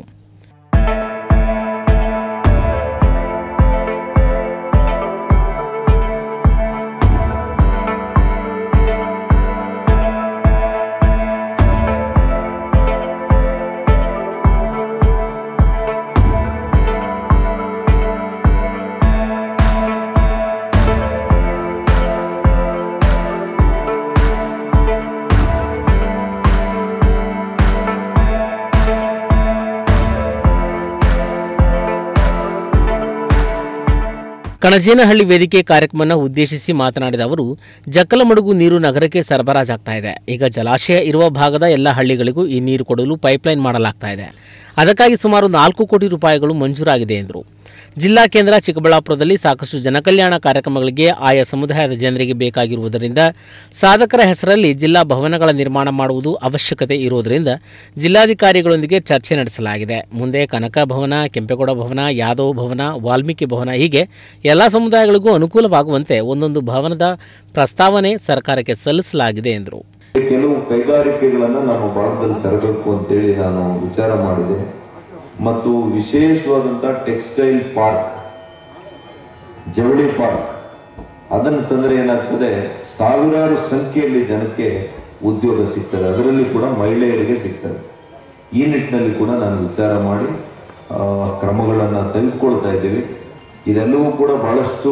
ಕಣಜೇನಹಳ್ಳಿ ವೇದಿಕೆ ಕಾರ್ಯಕ್ರಮವನ್ನು ಉದ್ದೇಶಿಸಿ ಮಾತನಾಡಿದ ಅವರು, ಜಕ್ಕಲಮಡುಗು ನೀರು ನಗರಕ್ಕೆ ಸರಬರಾಜಾಗ್ತಾ ಇದೆ. ಈಗ ಜಲಾಶಯ ಇರುವ ಭಾಗದ ಎಲ್ಲ ಹಳ್ಳಿಗಳಿಗೂ ಈ ನೀರು ಕೊಡಲು ಪೈಪ್ಲೈನ್ ಮಾಡಲಾಗ್ತಾ ಇದೆ. ಅದಕ್ಕಾಗಿ ಸುಮಾರು ನಾಲ್ಕು ಕೋಟಿ ರೂಪಾಯಿಗಳು ಮಂಜೂರಾಗಿದೆ ಎಂದರು. ಜಿಲ್ಲಾ ಕೇಂದ್ರ ಚಿಕ್ಕಬಳ್ಳಾಪುರದಲ್ಲಿ ಸಾಕಷ್ಟು ಜನಕಲ್ಯಾಣ ಕಾರ್ಯಕ್ರಮಗಳಿಗೆ ಆಯಾ ಸಮುದಾಯದ ಜನರಿಗೆ ಬೇಕಾಗಿರುವುದರಿಂದ ಸಾಧಕರ ಹೆಸರಲ್ಲಿ ಜಿಲ್ಲಾ ಭವನಗಳ ನಿರ್ಮಾಣ ಮಾಡುವುದು ಅವಶ್ಯಕತೆ ಇರುವುದರಿಂದ ಜಿಲ್ಲಾಧಿಕಾರಿಗಳೊಂದಿಗೆ ಚರ್ಚೆ ನಡೆಸಲಾಗಿದೆ. ಮುಂದೆ ಕನಕ ಭವನ, ಕೆಂಪೇಗೌಡ ಭವನ, ಯಾದವ್ ಭವನ, ವಾಲ್ಮೀಕಿ ಭವನ ಹೀಗೆ ಎಲ್ಲ ಸಮುದಾಯಗಳಿಗೂ ಅನುಕೂಲವಾಗುವಂತೆ ಒಂದೊಂದು ಭವನದ ಪ್ರಸ್ತಾವನೆ ಸರ್ಕಾರಕ್ಕೆ ಸಲ್ಲಿಸಲಾಗಿದೆ ಎಂದರು. ಕೆಲವು ಕೈಗಾರಿಕೆಗಳನ್ನು ನಮ್ಮ ಭಾರತದಲ್ಲಿ ತರಬೇಕು ಅಂತೇಳಿ ನಾನು ವಿಚಾರ ಮಾಡಿದೆ ಮತ್ತು ವಿಶೇಷವಾದಂಥ ಟೆಕ್ಸ್ಟೈಲ್ ಪಾರ್ಕ್, ಜವಳಿ ಪಾರ್ಕ್ ಅದನ್ನು ತಂದರೆ ಏನಾಗ್ತದೆ, ಸಾವಿರಾರು ಸಂಖ್ಯೆಯಲ್ಲಿ ಜನಕ್ಕೆ ಉದ್ಯೋಗ ಸಿಗ್ತದೆ, ಅದರಲ್ಲಿ ಕೂಡ ಮಹಿಳೆಯರಿಗೆ ಸಿಗ್ತದೆ. ಈ ನಿಟ್ಟಿನಲ್ಲಿ ಕೂಡ ನಾನು ವಿಚಾರ ಮಾಡಿ ಕ್ರಮಗಳನ್ನು ತೆಗೆದುಕೊಳ್ತಾ ಇದ್ದೀವಿ. ಇದೆಲ್ಲವೂ ಕೂಡ ಬಹಳಷ್ಟು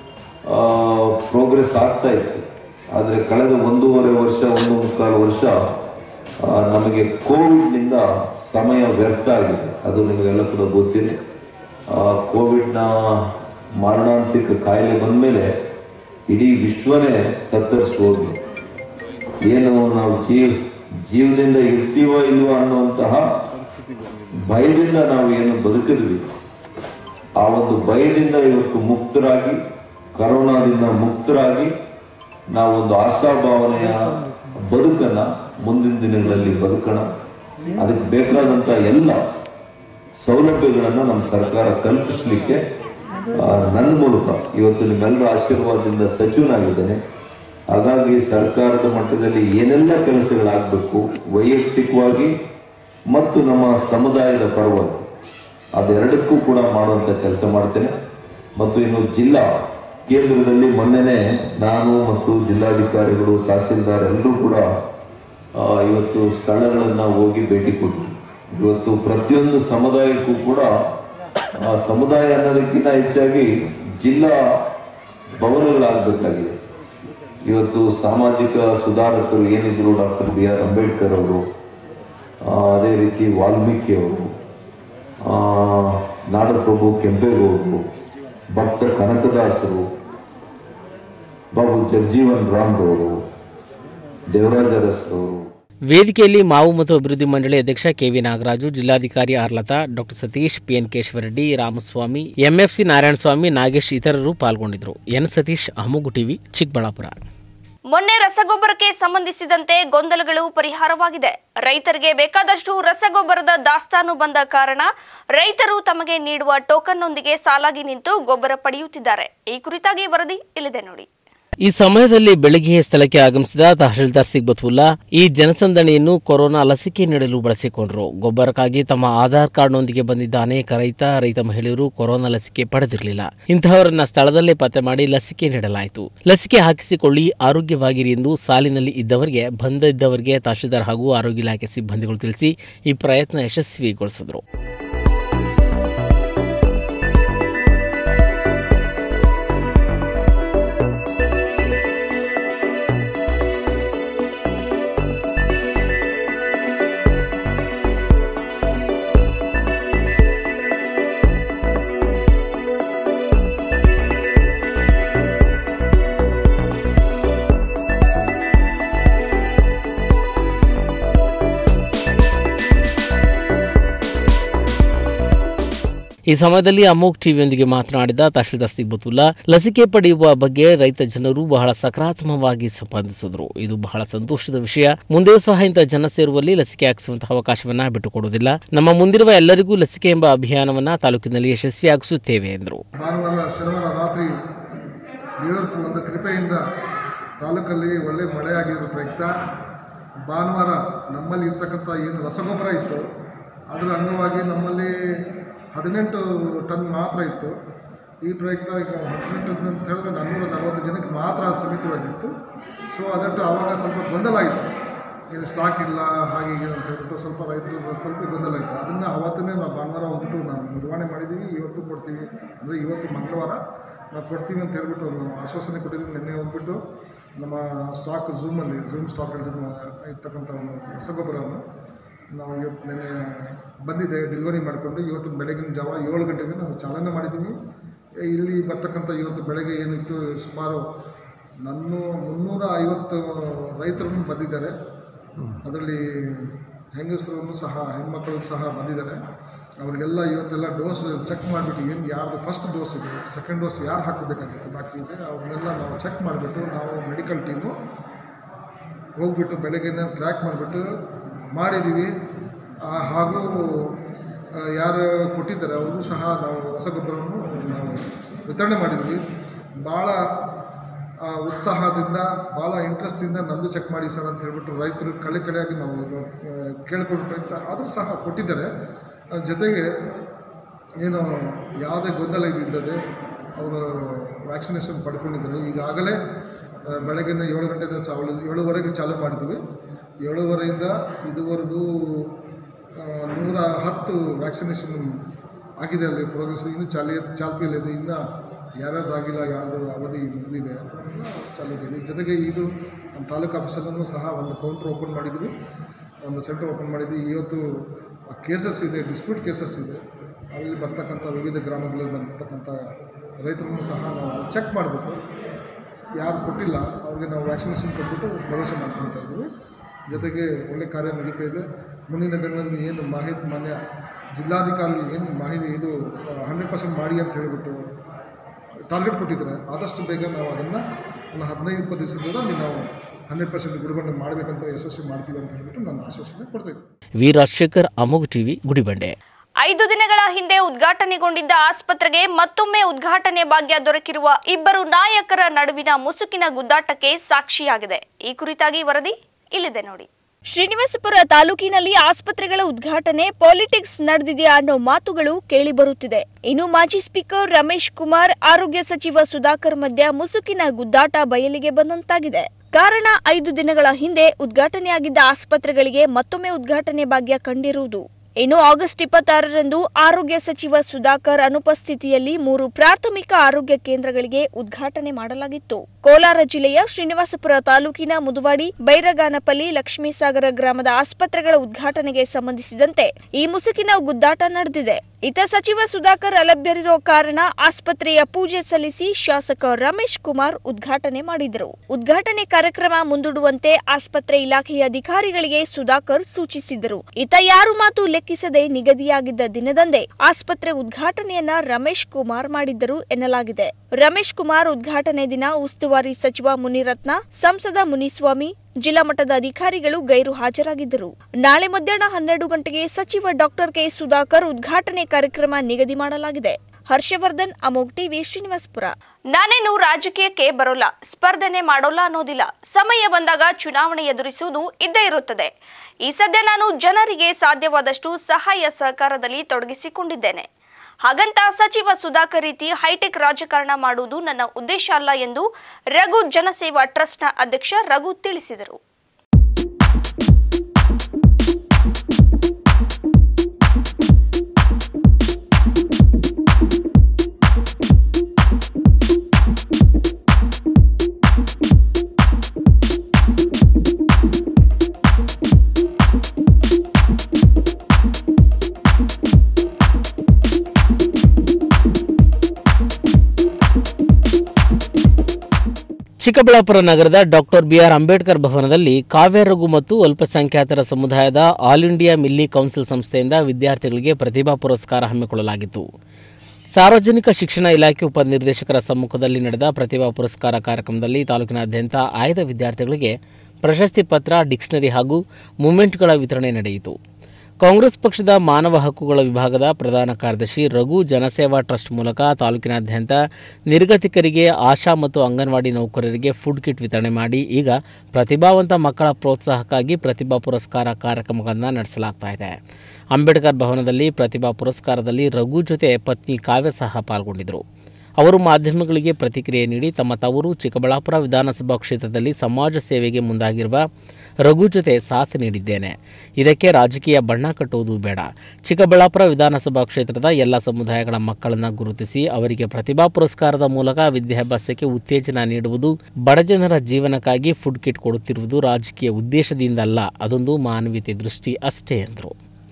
ಪ್ರೋಗ್ರೆಸ್ ಆಗ್ತಾ ಇತ್ತು. ಆದರೆ ಕಳೆದ ಒಂದೂವರೆ ವರ್ಷ ಒಂದು ಮುಕ್ಕಾಲು ವರ್ಷ ನಮಗೆ ಕೋವಿಡ್ನಿಂದ ಸಮಯ ವ್ಯರ್ಥ ಆಗಿದೆ. ಅದು ನಿಮಗೆಲ್ಲ ಕೂಡ ಗೊತ್ತಿದೆ. ಕೋವಿಡ್ನ ಮಾರಣಾಂತಿಕ ಕಾಯಿಲೆ ಬಂದ ಮೇಲೆ ಇಡೀ ವಿಶ್ವನೇ ತತ್ತರಿಸಿ ಹೋಗಿ ಏನು ನಾವು ಜೀವ ಜೀವದಿಂದ ಇರ್ತೀವೋ ಇಲ್ವೋ ಅನ್ನುವಂತಹ ಭಯದಿಂದ ನಾವು ಏನು ಬದುಕಿದ್ವಿ, ಆ ಒಂದು ಭಯದಿಂದ ಇವತ್ತು ಮುಕ್ತರಾಗಿ, ಕರೋನಾದಿಂದ ಮುಕ್ತರಾಗಿ ನಾವೊಂದು ಆಶಾಭಾವನೆಯ ಬದುಕನ್ನು ಮುಂದಿನ ದಿನಗಳಲ್ಲಿ ಬದುಕೋಣ. ಅದಕ್ಕೆ ಬೇಕಾದಂಥ ಎಲ್ಲ ಸೌಲಭ್ಯಗಳನ್ನು ನಮ್ಮ ಸರ್ಕಾರ ಕಲ್ಪಿಸಲಿಕ್ಕೆ ನನ್ನ ಮೂಲಕ ಇವತ್ತು ನಿಮ್ಮೆಲ್ಲರ ಆಶೀರ್ವಾದದಿಂದ ಸಚಿವನಾಗಿದ್ದೇನೆ. ಹಾಗಾಗಿ ಸರ್ಕಾರದ ಮಟ್ಟದಲ್ಲಿ ಏನೆಲ್ಲ ಕೆಲಸಗಳಾಗಬೇಕು ವೈಯಕ್ತಿಕವಾಗಿ ಮತ್ತು ನಮ್ಮ ಸಮುದಾಯದ ಪರವಾಗಿ ಅದೆರಡಕ್ಕೂ ಕೂಡ ಮಾಡುವಂಥ ಕೆಲಸ ಮಾಡ್ತೇನೆ. ಮತ್ತು ಇನ್ನು ಜಿಲ್ಲಾ ಕೇಂದ್ರದಲ್ಲಿ ಮೊನ್ನೆನೇ ನಾನು ಮತ್ತು ಜಿಲ್ಲಾಧಿಕಾರಿಗಳು, ತಹಸೀಲ್ದಾರ್ ಎಲ್ಲರೂ ಕೂಡ ಇವತ್ತು ಸ್ಥಳಗಳನ್ನು ಹೋಗಿ ಭೇಟಿ ಕೊಟ್ಟು ಇವತ್ತು ಪ್ರತಿಯೊಂದು ಸಮುದಾಯಕ್ಕೂ ಕೂಡ ಆ ಸಮುದಾಯ ಅನ್ನೋದಕ್ಕಿಂತ ಹೆಚ್ಚಾಗಿ ಜಿಲ್ಲಾ ಭವನಗಳಾಗಬೇಕಾಗಿದೆ. ಇವತ್ತು ಸಾಮಾಜಿಕ ಸುಧಾರಕರು ಏನಿದ್ರು ಡಾಕ್ಟರ್ ಬಿ ಆರ್ ಅಂಬೇಡ್ಕರ್ ಅವರು, ಅದೇ ರೀತಿ ವಾಲ್ಮೀಕಿ ಅವರು, ನಾಡಪ್ರಭು ಕೆಂಪೇಗೌಡರು, ಭಕ್ತ ಕನಕದಾಸರು, ಬಾಬು ಜಗಜೀವನ್ ರಾಮ್ ಅವರು, ದೇವರಾಜ ಅರಸರವರು. ವೇದಿಕೆಯಲ್ಲಿ ಮಾವು ಮತ್ತು ಅಭಿವೃದ್ಧಿ ಮಂಡಳಿ ಅಧ್ಯಕ್ಷ ಕೆವಿ ನಾಗರಾಜು, ಜಿಲ್ಲಾಧಿಕಾರಿ ಆರ್ಲತಾ, doctor Satish, P N Keshava Reddy, Ramaswamy, MFC Narayanaswamy, Nagesh ಇತರರು ಪಾಲ್ಗೊಂಡಿದ್ದರು. ಎನ್ ಸತೀಶ್, ಅಮೋಘ ಟಿವಿ, ಚಿಕ್ಕಬಳ್ಳಾಪುರ. ಮೊನ್ನೆ ರಸಗೊಬ್ಬರಕ್ಕೆ ಸಂಬಂಧಿಸಿದಂತೆ ಗೊಂದಲಗಳು ಪರಿಹಾರವಾಗಿದೆ. ರೈತರಿಗೆ ಬೇಕಾದಷ್ಟು ರಸಗೊಬ್ಬರದ ದಾಸ್ತಾನು ಬಂದ ಕಾರಣ ರೈತರು ತಮಗೆ ನೀಡುವ ಟೋಕನ್ನೊಂದಿಗೆ ಸಾಲಾಗಿ ನಿಂತು ಗೊಬ್ಬರ ಪಡೆಯುತ್ತಿದ್ದಾರೆ. ಈ ಕುರಿತಾಗಿ ವರದಿ ಇಲ್ಲಿದೆ ನೋಡಿ. ಈ ಸಮಯದಲ್ಲಿ ಬೆಳಗ್ಗೆ ಸ್ಥಳಕ್ಕೆ ಆಗಮಿಸಿದ ತಹಶೀಲ್ದಾರ್ ಸಿಗ್ಬತುಲ್ಲಾ ಈ ಜನಸಂದಣಿಯನ್ನು ಕೊರೋನಾ ಲಸಿಕೆ ನೀಡಲು ಬಳಸಿಕೊಂಡರು. ಗೊಬ್ಬರಕ್ಕಾಗಿ ತಮ್ಮ ಆಧಾರ್ ಕಾರ್ಡ್ನೊಂದಿಗೆ ಬಂದಿದ್ದ ಅನೇಕ ರೈತ ರೈತ ಮಹಿಳೆಯರು ಕೊರೋನಾ ಲಸಿಕೆ ಪಡೆದಿರಲಿಲ್ಲ. ಇಂತಹವರನ್ನ ಸ್ಥಳದಲ್ಲೇ ಪತ್ತೆ ಮಾಡಿ ಲಸಿಕೆ ನೀಡಲಾಯಿತು. ಲಸಿಕೆ ಹಾಕಿಸಿಕೊಳ್ಳಿ, ಆರೋಗ್ಯವಾಗಿರಿ ಎಂದು ಸಾಲಿನಲ್ಲಿ ಇದ್ದವರಿಗೆ, ಬಂದಿದ್ದವರಿಗೆ ತಹಶೀಲ್ದಾರ್ ಹಾಗೂ ಆರೋಗ್ಯ ಇಲಾಖೆ ಸಿಬ್ಬಂದಿಗಳು ತಿಳಿಸಿ ಈ ಪ್ರಯತ್ನ ಯಶಸ್ವಿಗೊಳಿಸಿದರು. ಈ ಸಮಯದಲ್ಲಿ ಅಮೋಘ್ ಟಿವಿಯೊಂದಿಗೆ ಮಾತನಾಡಿದ ತಹಶೀಲ್ದಾರ್ ಸಿಗ್ಬತುಲ್ಲಾ ಲಸಿಕೆ ಪಡೆಯುವ ಬಗ್ಗೆ ರೈತ ಜನರು ಬಹಳ ಸಕಾರಾತ್ಮಕವಾಗಿ ಸ್ಪಂದಿಸಿದರು. ಇದು ಬಹಳ ಸಂತೋಷದ ವಿಷಯ. ಮುಂದೆಯೂ ಸಹ ಇಂಥ ಜನ ಸೇರುವಲ್ಲಿ ಲಸಿಕೆ ಹಾಕಿಸುವಂತಹ ಅವಕಾಶವನ್ನ ಬಿಟ್ಟುಕೊಡುವುದಿಲ್ಲ. ನಮ್ಮ ಮುಂದಿರುವ ಎಲ್ಲರಿಗೂ ಲಸಿಕೆ ಎಂಬ ಅಭಿಯಾನವನ್ನ ತಾಲೂಕಿನಲ್ಲಿ ಯಶಸ್ವಿಯಾಗಿಸುತ್ತೇವೆ ಎಂದರು. ಭಾನುವಾರ ಶನಿವಾರ ರಾತ್ರಿ ದೇವರ ಒಂದು ಕೃಪೆಯಿಂದ ತಾಲೂಕಲ್ಲಿ ಒಳ್ಳೆ ಮಳೆಯಾಗಿರೋ ಪ್ರಯುಕ್ತ ಭಾನುವಾರ ನಮ್ಮಲ್ಲಿ ಇರ್ತಕ್ಕಂಥ ಏನು ರಸಗೊಬ್ಬರ ಇತ್ತು ಅದರ ಅಂಗವಾಗಿ ನಮ್ಮಲ್ಲಿ ಹದಿನೆಂಟು ಟನ್ ಮಾತ್ರ ಇತ್ತು. ಈ ಪ್ರಯುಕ್ತ ಈಗ ಹದಿನೆಂಟು ಟನ್ ಅಂತ ಹೇಳಿದ್ರೆ ನಾನ್ನೂರ ನಲವತ್ತು ಜನಕ್ಕೆ ಮಾತ್ರ ಸೀಮಿತವಾಗಿತ್ತು. ಸೊ ಅದಟ್ಟು ಆವಾಗ ಸ್ವಲ್ಪ ಗೊಂದಲ ಆಯಿತು, ಏನು ಸ್ಟಾಕ್ ಇಲ್ಲ ಹಾಗೆ ಹೀಗೆ ಅಂತ ಹೇಳ್ಬಿಟ್ಟು ಸ್ವಲ್ಪ ರೈತರು ಸ್ವಲ್ಪ ಗೊಂದಲ ಆಯಿತು. ಅದನ್ನು ಅವತ್ತೇ ನಾವು ಭಾನುವಾರ ಹೋಗ್ಬಿಟ್ಟು ನಾವು ನಿರ್ವಹಣೆ ಮಾಡಿದ್ದೀವಿ. ಇವತ್ತು ಕೊಡ್ತೀವಿ ಅಂದರೆ ಇವತ್ತು ಮಂಗಳವಾರ ನಾವು ಕೊಡ್ತೀವಿ ಅಂತ ಹೇಳ್ಬಿಟ್ಟು ನಾವು ಆಶ್ವಾಸನೆ ಕೊಟ್ಟಿದ್ದೀವಿ. ನಿನ್ನೆ ಹೋಗ್ಬಿಟ್ಟು ನಮ್ಮ ಸ್ಟಾಕ್ ಝೂಮಲ್ಲಿ ಝೂಮ್ ಸ್ಟಾಕಲ್ಲಿ ಇರ್ತಕ್ಕಂಥ ಒಂದು ರಸಗೊಬ್ಬರವನ್ನು ನಾವು ಇವತ್ತು ನೆನ್ನೆ ಬಂದಿದೆ ಡೆಲಿವರಿ ಮಾಡಿಕೊಂಡು ಇವತ್ತು ಬೆಳಗಿನ ಜಾವ ಏಳು ಗಂಟೆಗೆ ನಾವು ಚಾಲನೆ ಮಾಡಿದ್ದೀವಿ. ಇಲ್ಲಿ ಬರ್ತಕ್ಕಂಥ ಇವತ್ತು ಬೆಳಗ್ಗೆ ಏನಿತ್ತು ಸುಮಾರು ನನ್ನ ಮುನ್ನೂರ ಐವತ್ತು ರೈತರನ್ನು ಬಂದಿದ್ದಾರೆ. ಅದರಲ್ಲಿ ಹೆಂಗಸರನ್ನು ಸಹ ಹೆಣ್ಮಕ್ಳು ಸಹ ಬಂದಿದ್ದಾರೆ. ಅವರಿಗೆಲ್ಲ ಇವತ್ತೆಲ್ಲ ಡೋಸ್ ಚೆಕ್ ಮಾಡಿಬಿಟ್ಟು ಏನು ಯಾರ್ದು ಫಸ್ಟ್ ಡೋಸ್ ಇದೆ, ಸೆಕೆಂಡ್ ಡೋಸ್ ಯಾರು ಹಾಕಬೇಕಾಗಿತ್ತು ಬಾಕಿ ಇದೆ ಅವ್ರನ್ನೆಲ್ಲ ನಾವು ಚೆಕ್ ಮಾಡಿಬಿಟ್ಟು ನಾವು ಮೆಡಿಕಲ್ ಟೀಮು ಹೋಗ್ಬಿಟ್ಟು ಬೆಳಗ್ಗೆನ ಟ್ರ್ಯಾಕ್ ಮಾಡಿಬಿಟ್ಟು ಮಾಡಿದ್ದೀವಿ. ಹಾಗೂ ಯಾರು ಕೊಟ್ಟಿದ್ದಾರೆ ಅವ್ರಿಗೂ ಸಹ ನಾವು ರಸಗೊಬ್ಬರವನ್ನು ನಾವು ವಿತರಣೆ ಮಾಡಿದ್ವಿ. ಭಾಳ ಉತ್ಸಾಹದಿಂದ ಭಾಳ ಇಂಟ್ರೆಸ್ಟಿಂದ ನಮ್ಮದು ಚೆಕ್ ಮಾಡಿ ಸರ್ ಅಂತ ಹೇಳ್ಬಿಟ್ಟು ರೈತರು ಕಳೆ ಕಡೆಯಾಗಿ ನಾವು ಕೇಳ್ಕೊಂಡು ಪ್ರಯತ್ನ ಆದರೂ ಸಹ ಕೊಟ್ಟಿದ್ದಾರೆ. ಜೊತೆಗೆ ಏನು ಯಾವುದೇ ಗೊಂದಲ ಇಲ್ಲದೆ ಅವರು ವ್ಯಾಕ್ಸಿನೇಷನ್ ಪಡ್ಕೊಂಡಿದ್ದಾರೆ. ಈಗಾಗಲೇ ಬೆಳಗ್ಗಿನ ಏಳು ಗಂಟೆಯಿಂದ ಸಾವಿರ ಏಳುವರೆಗೆ ಚಾಲೂ ಮಾಡಿದ್ವಿ. ಏಳುವರೆಯಿಂದ ಇದುವರೆಗೂ ನೂರ ಹತ್ತು ವ್ಯಾಕ್ಸಿನೇಷನ್ ಆಗಿದೆ. ಅಲ್ಲಿ ಪ್ರೋಗ್ರೆಸ್ ಇನ್ನೂ ಚಾಲಿ ಚಾಲ್ತಿಯಲ್ಲಿದೆ. ಇನ್ನು ಯಾರ್ಯಾರ್ದು ಆಗಿಲ್ಲ, ಯಾರ್ದು ಅವಧಿ ಮುಗಿದಿದೆ ಚಾಲು ಇದೆ. ಜೊತೆಗೆ ಇದು ನಮ್ಮ ತಾಲೂಕು ಆಫೀಸಲ್ಲೂ ಸಹ ಒಂದು ಕೌಂಟ್ರ್ ಓಪನ್ ಮಾಡಿದ್ವಿ, ಒಂದು ಸೆಂಟರ್ ಓಪನ್ ಮಾಡಿದ್ವಿ. ಇವತ್ತು ಕೇಸಸ್ ಇದೆ, ಡಿಸ್ಪ್ಯೂಟ್ ಕೇಸಸ್ ಇದೆ. ಅಲ್ಲಿ ಬರ್ತಕ್ಕಂಥ ವಿವಿಧ ಗ್ರಾಮಗಳಲ್ಲಿ ಬಂದಿರತಕ್ಕಂಥ ರೈತರನ್ನು ಸಹ ನಾವು ಚೆಕ್ ಮಾಡಿಬಿಟ್ಟು ಯಾರು ಕೊಟ್ಟಿಲ್ಲ ಅವ್ರಿಗೆ ನಾವು ವ್ಯಾಕ್ಸಿನೇಷನ್ ಕೊಟ್ಬಿಟ್ಟು ಪ್ರವೇಶ ಮಾಡ್ಕೊಳ್ತಾ ಇದ್ದೀವಿ. ಜೊತೆಗೆ ಒಳ್ಳೆ ಕಾರ್ಯ ನಡೀತಾ ಇದೆ. ಮುಂದಿನ ದಿನಗಳಲ್ಲಿ ಏನು ಮಾಹಿತಿ ಮಾನ್ಯ ಜಿಲ್ಲಾಧಿಕಾರಿ ಏನು ಮಾಹಿತಿ ಇದು ಹಂಡ್ರೆಡ್ ಪರ್ಸೆಂಟ್ ಮಾಡಿ ಅಂತ ಹೇಳಿಬಿಟ್ಟು ಟಾರ್ಗೆಟ್ ಕೊಟ್ಟಿದ್ದಾರೆ. ಆದಷ್ಟು ಬೇಗ ನಾವು ಅದನ್ನು ಒಂದು ಹದಿನೈದು ಇಪ್ಪತ್ತು ದಿವಸದಲ್ಲಿ ನಾವು ಹಂಡ್ರೆಡ್ ಪರ್ಸೆಂಟ್ ಗುಡಿಬಂಡೆ ಮಾಡಬೇಕಂತ ಯಶಸ್ವಿ ಮಾಡ್ತೀವಿ ಅಂತ ಹೇಳ್ಬಿಟ್ಟು ನಾನು ಆಶ್ವಾಸನೆ ಕೊಡ್ತಾ ಇದ್ದೀನಿ. ವಿ ರಾಜಶೇಖರ್, ಅಮೋಘ ಟಿವಿ, ಗುಡಿಬಂಡೆ. ಐದು ದಿನಗಳ ಹಿಂದೆ ಉದ್ಘಾಟನೆಗೊಂಡಿದ್ದ ಆಸ್ಪತ್ರೆಗೆ ಮತ್ತೊಮ್ಮೆ ಉದ್ಘಾಟನೆ ಭಾಗ್ಯ ದೊರಕಿರುವ ಇಬ್ಬರು ನಾಯಕರ ನಡುವಿನ ಮುಸುಕಿನ ಗುದ್ದಾಟಕ್ಕೆ ಸಾಕ್ಷಿಯಾಗಿದೆ. ಈ ಕುರಿತಾಗಿ ವರದಿ ಇಲ್ಲಿದೆ ನೋಡಿ. ಶ್ರೀನಿವಾಸಪುರ ತಾಲೂಕಿನಲ್ಲಿ ಆಸ್ಪತ್ರೆಗಳ ಉದ್ಘಾಟನೆ ಪಾಲಿಟಿಕ್ಸ್ ನಡೆದಿದೆಯಾ ಅನ್ನೋ ಮಾತುಗಳು ಕೇಳಿಬರುತ್ತಿದೆ. ಇನ್ನು ಮಾಜಿ ಸ್ಪೀಕರ್ ರಮೇಶ್ ಕುಮಾರ್, ಆರೋಗ್ಯ ಸಚಿವ ಸುಧಾಕರ್ ಮಧ್ಯ ಮುಸುಕಿನ ಗುದ್ದಾಟ ಬಯಲಿಗೆ ಬಂದಂತಾಗಿದೆ. ಕಾರಣ, ಐದು ದಿನಗಳ ಹಿಂದೆ ಉದ್ಘಾಟನೆಯಾಗಿದ್ದ ಆಸ್ಪತ್ರೆಗಳಿಗೆ ಮತ್ತೊಮ್ಮೆ ಉದ್ಘಾಟನೆ ಭಾಗ್ಯ ಕಂಡಿರುವುದು. ಇನ್ನು ಆಗಸ್ಟ್ ಇಪ್ಪತ್ತಾರರಂದು ಆರೋಗ್ಯ ಸಚಿವ ಸುಧಾಕರ್ ಅನುಪಸ್ಥಿತಿಯಲ್ಲಿ ಮೂರು ಪ್ರಾಥಮಿಕ ಆರೋಗ್ಯ ಕೇಂದ್ರಗಳಿಗೆ ಉದ್ಘಾಟನೆ ಮಾಡಲಾಗಿತ್ತು. ಕೋಲಾರ ಜಿಲ್ಲೆಯ ಶ್ರೀನಿವಾಸಪುರ ತಾಲೂಕಿನ ಮುದುವಾಡಿ, ಬೈರಗಾನಪಲ್ಲಿ, ಲಕ್ಷ್ಮೀಸಾಗರ ಗ್ರಾಮದ ಆಸ್ಪತ್ರೆಗಳ ಉದ್ಘಾಟನೆಗೆ ಸಂಬಂಧಿಸಿದಂತೆ ಈ ಮುಸುಕಿನ ಗುದ್ದಾಟ ನಡೆದಿದೆ. ಇತ ಸಚಿವ ಸುಧಾಕರ್ ಅಲಭ್ಯರಿರೋ ಕಾರಣ ಆಸ್ಪತ್ರೆಯ ಪೂಜೆ ಸಲ್ಲಿಸಿ ಶಾಸಕ ರಮೇಶ್ ಕುಮಾರ್ ಉದ್ಘಾಟನೆ ಮಾಡಿದರು. ಉದ್ಘಾಟನೆ ಕಾರ್ಯಕ್ರಮ ಮುಂದೂಡುವಂತೆ ಆಸ್ಪತ್ರೆ ಇಲಾಖೆಯ ಅಧಿಕಾರಿಗಳಿಗೆ ಸುಧಾಕರ್ ಸೂಚಿಸಿದರು. ಇತ ಯಾರು ಮಾತು ಲೆಕ್ಕಿಸದೆ ನಿಗದಿಯಾಗಿದ್ದ ದಿನದಂದೇ ಆಸ್ಪತ್ರೆ ಉದ್ಘಾಟನೆಯನ್ನ ರಮೇಶ್ ಕುಮಾರ್ ಮಾಡಿದ್ದರು ಎನ್ನಲಾಗಿದೆ. ರಮೇಶ್ ಕುಮಾರ್ ಉದ್ಘಾಟನೆ ದಿನ ಉಸ್ತುವಾರಿ ಸಚಿವ ಮುನಿರತ್ನ, ಸಂಸದ ಮುನಿಸ್ವಾಮಿ, ಜಿಲ್ಲಾ ಮಟ್ಟದ ಅಧಿಕಾರಿಗಳು ಗೈರು ಹಾಜರಾಗಿದ್ದರು. ನಾಳೆ ಮಧ್ಯಾಹ್ನ ಹನ್ನೆರಡು ಗಂಟೆಗೆ ಸಚಿವ ಡಾಕ್ಟರ್ ಕೆ ಸುಧಾಕರ್ ಉದ್ಘಾಟನೆ ಕಾರ್ಯಕ್ರಮ ನಿಗದಿ ಮಾಡಲಾಗಿದೆ. ಹರ್ಷವರ್ಧನ್, ಅಮೋಘ್ ಟಿವಿ, ಶ್ರೀನಿವಾಸಪುರ. ನಾನೇನು ರಾಜಕೀಯಕ್ಕೆ ಬರೋಲ್ಲ, ಸ್ಪರ್ಧನೆ ಮಾಡೋಲ್ಲ ಅನ್ನೋದಿಲ್ಲ. ಸಮಯ ಬಂದಾಗ ಚುನಾವಣೆ ಎದುರಿಸುವುದು ಇದ್ದೇ ಇರುತ್ತದೆ. ಈ ಸದ್ಯ ನಾನು ಜನರಿಗೆ ಸಾಧ್ಯವಾದಷ್ಟು ಸಹಾಯ ಸಹಕಾರದಲ್ಲಿ ತೊಡಗಿಸಿಕೊಂಡಿದ್ದೇನೆ. ಹಾಗಂತ ಸಚಿವ ಸುಧಾಕರ್ ರೀತಿ ಹೈಟೆಕ್ ರಾಜಕಾರಣ ಮಾಡುವುದು ನನ್ನ ಉದ್ದೇಶ ಅಲ್ಲ ಎಂದು ರಘು ಜನಸೇವಾ ಟ್ರಸ್ಟ್ನ ಅಧ್ಯಕ್ಷ ರಘು ತಿಳಿಸಿದರು. ಚಿಕ್ಕಬಳ್ಳಾಪುರ ನಗರದ ಡಾಕ್ಟರ್ ಬಿಆರ್ ಅಂಬೇಡ್ಕರ್ ಭವನದಲ್ಲಿ ಕಾವ್ಯ ರಘು ಮತ್ತು ಅಲ್ಪಸಂಖ್ಯಾತರ ಸಮುದಾಯದ ಆಲ್ ಇಂಡಿಯಾ ಮಿಲ್ಲಿ ಕೌನ್ಸಿಲ್ ಸಂಸ್ಥೆಯಿಂದ ವಿದ್ಯಾರ್ಥಿಗಳಿಗೆ ಪ್ರತಿಭಾ ಪುರಸ್ಕಾರ ಹಮ್ಮಿಕೊಳ್ಳಲಾಗಿತ್ತು. ಸಾರ್ವಜನಿಕ ಶಿಕ್ಷಣ ಇಲಾಖೆ ಉಪನಿರ್ದೇಶಕರ ಸಮ್ಮುಖದಲ್ಲಿ ನಡೆದ ಪ್ರತಿಭಾ ಪುರಸ್ಕಾರ ಕಾರ್ಯಕ್ರಮದಲ್ಲಿ ತಾಲೂಕಿನಾದ್ಯಂತ ಆಯ್ದ ವಿದ್ಯಾರ್ಥಿಗಳಿಗೆ ಪ್ರಶಸ್ತಿ ಪತ್ರ, ಡಿಕ್ಷನರಿ ಹಾಗೂ ಮೂಮೆಂಟ್ಗಳ ವಿತರಣೆ ನಡೆಯಿತು. ಕಾಂಗ್ರೆಸ್ ಪಕ್ಷದ ಮಾನವ ಹಕ್ಕುಗಳ ವಿಭಾಗದ ಪ್ರಧಾನ ಕಾರ್ಯದರ್ಶಿ ರಘು ಜನಸೇವಾ ಟ್ರಸ್ಟ್ ಮೂಲಕ ತಾಲೂಕಿನಾದ್ಯಂತ ನಿರ್ಗತಿಕರಿಗೆ, ಆಶಾ ಮತ್ತು ಅಂಗನವಾಡಿ ನೌಕರರಿಗೆ ಫುಡ್ ಕಿಟ್ ವಿತರಣೆ ಮಾಡಿ ಈಗ ಪ್ರತಿಭಾವಂತ ಮಕ್ಕಳ ಪ್ರೋತ್ಸಾಹಕ್ಕಾಗಿ ಪ್ರತಿಭಾ ಪುರಸ್ಕಾರ ಕಾರ್ಯಕ್ರಮಗಳನ್ನು ನಡೆಸಲಾಗ್ತಾ ಇದೆ. ಅಂಬೇಡ್ಕರ್ ಭವನದಲ್ಲಿ ಪ್ರತಿಭಾ ಪುರಸ್ಕಾರದಲ್ಲಿ ರಘು ಜೊತೆ ಪತ್ನಿ ಕಾವ್ಯ ಸಹ ಪಾಲ್ಗೊಂಡಿದ್ದರು. ಅವರು ಮಾಧ್ಯಮಗಳಿಗೆ ಪ್ರತಿಕ್ರಿಯೆ ನೀಡಿ ತಮ್ಮ ತವರು ಚಿಕ್ಕಬಳ್ಳಾಪುರ ವಿಧಾನಸಭಾ ಕ್ಷೇತ್ರದಲ್ಲಿ ಸಮಾಜ ಸೇವೆಗೆ ಮುಂದಾಗಿರುವ ರಘು ಜೊತೆ ಸಾಥ್ ನೀಡಿದ್ದೇನೆ. ಇದಕ್ಕೆ ರಾಜಕೀಯ ಬಣ್ಣ ಕಟ್ಟುವುದು ಬೇಡ. ಚಿಕ್ಕಬಳ್ಳಾಪುರ ವಿಧಾನಸಭಾ ಕ್ಷೇತ್ರದ ಎಲ್ಲ ಸಮುದಾಯಗಳ ಮಕ್ಕಳನ್ನು ಗುರುತಿಸಿ ಅವರಿಗೆ ಪ್ರತಿಭಾ ಪುರಸ್ಕಾರದ ಮೂಲಕ ವಿದ್ಯಾಭ್ಯಾಸಕ್ಕೆ ಉತ್ತೇಜನ ನೀಡುವುದು, ಬಡಜನರ ಜೀವನಕ್ಕಾಗಿ ಫುಡ್ ಕಿಟ್ ಕೊಡುತ್ತಿರುವುದು ರಾಜಕೀಯ ಉದ್ದೇಶದಿಂದಲ್ಲ, ಅದೊಂದು ಮಾನವೀಯತೆ ದೃಷ್ಟಿ ಅಷ್ಟೇ ಎಂದರು.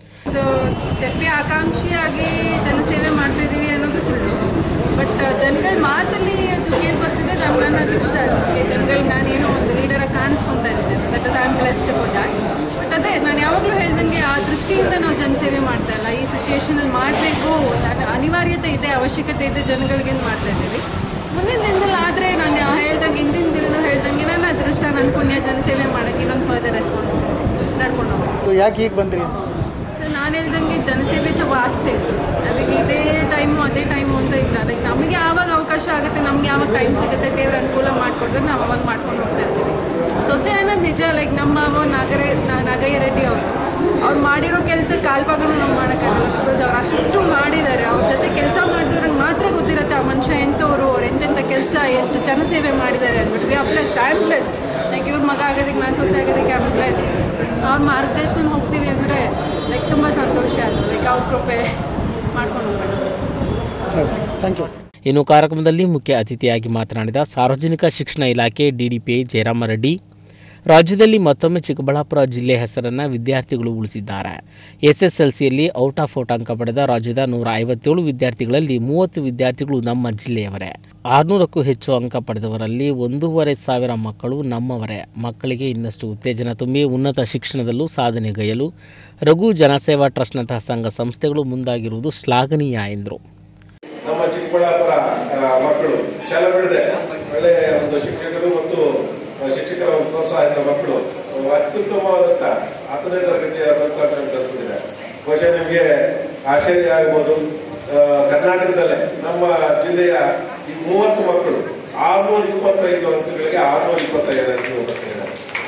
ಜನಪ್ರಿಯ ಆಕಾಂಕ್ಷಿಯಾಗಿ ಜನಸೇವೆ ಮಾಡ್ತಾ ಇದ್ದೀವಿ ಅನ್ನೋದು ಸುಳ್ಳು. ಬಟ್ ಜನಗಳ ಮಾತಲ್ಲಿ ಅದು ಕೇಳಿ ಬರ್ತಿದೆ. ನಮ್ಮ ನನ್ನ ಅದೃಷ್ಟ ಅದಕ್ಕೆ ಜನಗಳಿಗೆ ನಾನೇನೋ ಒಂದು ಲೀಡರಾಗಿ ಕಾಣಿಸ್ಕೊತಾ ಇದ್ದೀನಿ. That is I am blessed for that. But ಅದೇ ನಾನು ಯಾವಾಗಲೂ ಹೇಳ್ದಂಗೆ ಆ ದೃಷ್ಟಿಯಿಂದ ನಾವು ಜನಸೇವೆ ಮಾಡ್ತಾ ಇಲ್ಲ. ಈ ಸಿಚುವೇಷನಲ್ಲಿ ಮಾಡಬೇಕು, ಅನಿವಾರ್ಯತೆ ಇದೆ, ಅವಶ್ಯಕತೆ ಇದೆ, ಜನಗಳಿಗೆ ಮಾಡ್ತಾ ಇದ್ದೀವಿ. ಮುಂದಿನ ದಿನದಲ್ಲಿ ಆದರೆ ನಾನು ಹೇಳ್ದಂಗೆ ಹಿಂದಿನ ದಿನನೂ ಹೇಳ್ದಂಗೆ ನನ್ನ ಅದೃಷ್ಟ, ನನ್ನ ಪುಣ್ಯ ಜನಸೇವೆ ಮಾಡೋಕ್ಕೆ ಇನ್ನೊಂದು ಫರ್ದರ್ ರೆಸ್ಪಾನ್ಸ್ ನಡ್ಕೊಂಡು ಹೋಗ್ತೀವಿ. ಯಾಕೆ ಹೀಗೆ ಬಂದ್ರಿ? ಸರ್ ನಾನು ಹೇಳ್ದಂಗೆ ಜನಸೇವೆ ಸಹ ವಾಸ್ತೆ, ಅದಕ್ಕೆ ಇದೇ ಟೈಮು ಅದೇ ಟೈಮು ಅಂತ ಇಲ್ಲ. ಲೈಕ್ ನಮಗೆ ಯಾವಾಗ ಅವಕಾಶ ಆಗುತ್ತೆ, ನಮ್ಗೆ ಯಾವಾಗ ಟೈಮ್ ಸಿಗುತ್ತೆ, ದೇವ್ರ ಅನುಕೂಲ ಮಾಡಿಕೊಡ್ರೆ ನಾವು ಅವಾಗ ಮಾಡ್ಕೊಂಡು ಹೋಗ್ತಾ ಇರ್ತೀವಿ. ಸೊಸೆ ಅನ್ನೋದು ನಿಜ. ಲೈಕ್ ನಮ್ಮ ಮಾವ ನಾಗರೇ ನಾಗಯ್ಯ ರೆಡ್ಡಿ ಅವರು ಅವ್ರು ಮಾಡಿರೋ ಕೆಲಸದಲ್ಲಿ ಕಾಲ್ಪಾಗನೂ ನಾವು ಮಾಡೋಕ್ಕಾಗಲ್ಲ. ಬಿಕಾಸ್ ಅವ್ರು ಅಷ್ಟು ಮಾಡಿದ್ದಾರೆ. ಅವ್ರ ಜೊತೆ ಕೆಲಸ ಮಾಡಿದವ್ರಿಗೆ ಮಾತ್ರ ಗೊತ್ತಿರುತ್ತೆ ಆ ಮನುಷ್ಯ ಎಂಥವ್ರು, ಅವ್ರು ಎಂತೆಂಥ ಕೆಲಸ, ಎಷ್ಟು ಜನಸೇವೆ ಮಾಡಿದ್ದಾರೆ ಅಂದ್ಬಿಟ್ಟು. We are blessed, I am blessed. Like ಇವ್ರ ಮಗ ಆಗೋದಕ್ಕೆ, ನಾನು ಸೊಸೆ ಆಗೋದಕ್ಕೆ ಐ ಆಮ್ ಬ್ಲೆಸ್ಡ್. ಅವ್ರ ಮಾರ್ಗದರ್ಶನ ಹೋಗ್ತೀವಿ ಅಂದರೆ ಲೈಕ್ ತುಂಬ ಸಂತೋಷ ಅದು. ಲೈಕ್ ಅವ್ರ ಕೃಪೆ ಮಾಡ್ಕೊಂಡು ಹೋಗ್ಬೇಕು. Thank you. ಇನ್ನು ಕಾರ್ಯಕ್ರಮದಲ್ಲಿ ಮುಖ್ಯ ಅತಿಥಿಯಾಗಿ ಮಾತನಾಡಿದ ಸಾರ್ವಜನಿಕ ಶಿಕ್ಷಣ ಇಲಾಖೆ ಡಿಡಿಪಿಐ ಜಯರಾಮರೆಡ್ಡಿ, ರಾಜ್ಯದಲ್ಲಿ ಮತ್ತೊಮ್ಮೆ ಚಿಕ್ಕಬಳ್ಳಾಪುರ ಜಿಲ್ಲೆ ಹೆಸರನ್ನು ವಿದ್ಯಾರ್ಥಿಗಳು ಉಳಿಸಿದ್ದಾರೆ. ಎಸ್ಎಸ್ಎಲ್ಸಿಯಲ್ಲಿ ಔಟ್ ಆಫ್ ಔಟ್ ಅಂಕ ಪಡೆದ ರಾಜ್ಯದ ನೂರ ಐವತ್ತೇಳು ವಿದ್ಯಾರ್ಥಿಗಳಲ್ಲಿ ಮೂವತ್ತು ವಿದ್ಯಾರ್ಥಿಗಳು ನಮ್ಮ ಜಿಲ್ಲೆಯವರೇ. ಆರುನೂರಕ್ಕೂ ಹೆಚ್ಚು ಅಂಕ ಪಡೆದವರಲ್ಲಿ ಒಂದೂವರೆ ಸಾವಿರ ಮಕ್ಕಳು ನಮ್ಮವರೇ. ಮಕ್ಕಳಿಗೆ ಇನ್ನಷ್ಟು ಉತ್ತೇಜನ ತುಂಬಿ ಉನ್ನತ ಶಿಕ್ಷಣದಲ್ಲೂ ಸಾಧನೆಗೈಯಲು ರಘು ಜನಸೇವಾ ಟ್ರಸ್ಟ್ನಂತಹ ಸಂಘ ಸಂಸ್ಥೆಗಳು ಮುಂದಾಗಿರುವುದು ಶ್ಲಾಘನೀಯ ಎಂದರು. ನಮ್ಮ ಚಿಕ್ಕಬಳ್ಳಾಪುರ ಮಕ್ಕಳು ಶಾಲೆ ಬಿಡದೆ ಒಳ್ಳೆಯ ಒಂದು ಶಿಕ್ಷಕರು ಮತ್ತು ಶಿಕ್ಷಕರ ಪ್ರೋತ್ಸಾಹದ ಮಕ್ಕಳು ಅತ್ಯುತ್ತಮವಾದಂಥ ಹತ್ತನೇ ತರಗತಿಯ ಫಲಿತಾಂಶವನ್ನು ತಲುಪಿದ್ದಾರೆ. ಬಹುಶಃ ನಿಮಗೆ ಆಶ್ಚರ್ಯ ಆಗ್ಬೋದು, ಕರ್ನಾಟಕದಲ್ಲೇ ನಮ್ಮ ಜಿಲ್ಲೆಯ ಈ ಮೂವತ್ತು ಮಕ್ಕಳು ಆರುನೂರ ಇಪ್ಪತ್ತೈದು ಅಂಕಗಳಿಗೆ ಆರುನೂರ ಇಪ್ಪತ್ತೈದು ಅಂಕ ಬರ್ತಿದ್ದಾರೆ.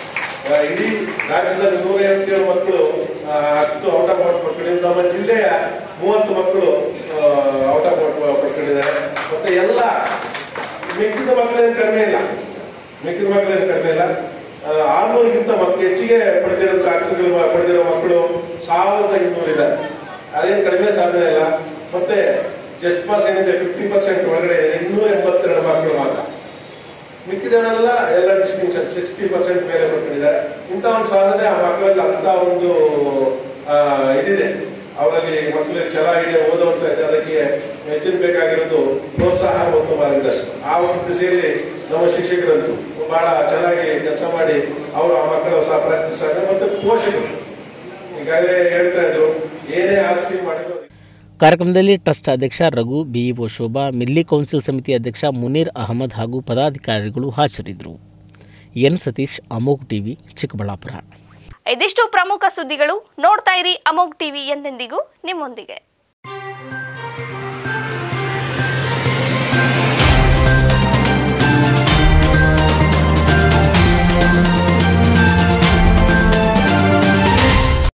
ಇಡೀ ರಾಜ್ಯದಲ್ಲಿ ನೂರ ಎಂಟೇಳು ಮಕ್ಕಳು ಅಷ್ಟು ಔಟ್ ಆಫ್ ಔಟ್ ಪಡ್ಕೊಂಡಿದ್ದಾರೆ. ನಮ್ಮ ಜಿಲ್ಲೆಯ ಮೂವತ್ತು ಮಕ್ಕಳು ಔಟ್ ಆಫ್ ಔಟ್ ಪಡ್ಕೊಂಡಿದ್ದಾರೆ. ಮತ್ತೆ ಎಲ್ಲ ಮಿಕ್ಕಿದ ಮಕ್ಕಳೇನು ಕಡಿಮೆ ಇಲ್ಲ, ಮಿಕ್ಕಿದ ಮಕ್ಕಳೇನು ಕಡಿಮೆ ಇಲ್ಲ. ಆರ್ನೂರಿಗಿಂತ ಮಕ್ಕಳು ಹೆಚ್ಚಿಗೆ ಪಡೆದಿರೋ ಅಂಕಗಳು ಪಡೆದಿರೋ ಮಕ್ಕಳು ಸಾವಿರದ ಇನ್ನೂರು ಇದ್ದಾರೆ. ಅದೇನು ಕಡಿಮೆ ಸಾಧನೆ ಇಲ್ಲ. ಮತ್ತೆ ಜಸ್ಟ್ ಪಾಸ್ ಏನಿದೆ ಫಿಫ್ಟಿ ಪರ್ಸೆಂಟ್ ಒಳಗಡೆ ಇದೆ, ಇನ್ನೂರ ಎಂಬತ್ತೆರಡು ಮಕ್ಕಳು ಮಾತ್ರ. ಮಿಕ್ಕಿದವರೆಲ್ಲ ಎಲ್ಲ ಡಿಸ್ಟಿಂಕ್ಷನ್ ಸಿಕ್ಸ್ಟಿ ಪರ್ಸೆಂಟ್ ಮೇಲೆ ಪಡ್ಕೊಂಡಿದ್ದಾರೆ. ಇಂಥ ಒಂದು ಸಾಧನೆ ಆ ಮಕ್ಕಳಲ್ಲಿ ಅಂತ ಒಂದು ಇದಿದೆ, ಅವರಲ್ಲಿ ಮಕ್ಕಳಿಗೆ ಛಲ ಇದೆ, ಓದುವಂತ ಇದೆ. ಅದಕ್ಕೆ ಹೆಚ್ಚಿನ ಬೇಕಾಗಿರೋದು ಪ್ರೋತ್ಸಾಹ ಮತ್ತು ಮಾರ್ಗದರ್ಶನ. ಆ ಒಂದು ದಿಸೆಯಲ್ಲಿ ನಮ್ಮ ಶಿಕ್ಷಕರಂತೂ ಬಹಳ ಚೆನ್ನಾಗಿ ಕೆಲಸ ಮಾಡಿ ಅವರು ಆ ಮಕ್ಕಳ ಸಹ ಪ್ರಾಕ್ಟೀಸ್ ಮತ್ತು ಪೋಷಕರು ಈಗಾಗಲೇ ಹೇಳ್ತಾ ಇದ್ರು, ಏನೇ ಆಸ್ತಿ ಮಾಡಿದ್ರು. ಕಾರ್ಯಕ್ರಮದಲ್ಲಿ ಟ್ರಸ್ಟ್ ಅಧ್ಯಕ್ಷ ರಘು, ಬಿಇಒ ಶೋಭಾ, ಮಿಲ್ಲಿ ಕೌನ್ಸಿಲ್ ಸಮಿತಿ ಅಧ್ಯಕ್ಷ ಮುನೀರ್ ಅಹಮದ್ ಹಾಗೂ ಪದಾಧಿಕಾರಿಗಳು ಹಾಜರಿದ್ದರು. N Satish, Amogh TV, Chikkaballapura. ಇದಿಷ್ಟು ಪ್ರಮುಖ ಸುದ್ದಿಗಳು. ನೋಡ್ತಾ ಇರಿ ಅಮೋಘ್ ಟಿವಿ, ಎಂದೆಂದಿಗೂ ನಿಮ್ಮೊಂದಿಗೆ.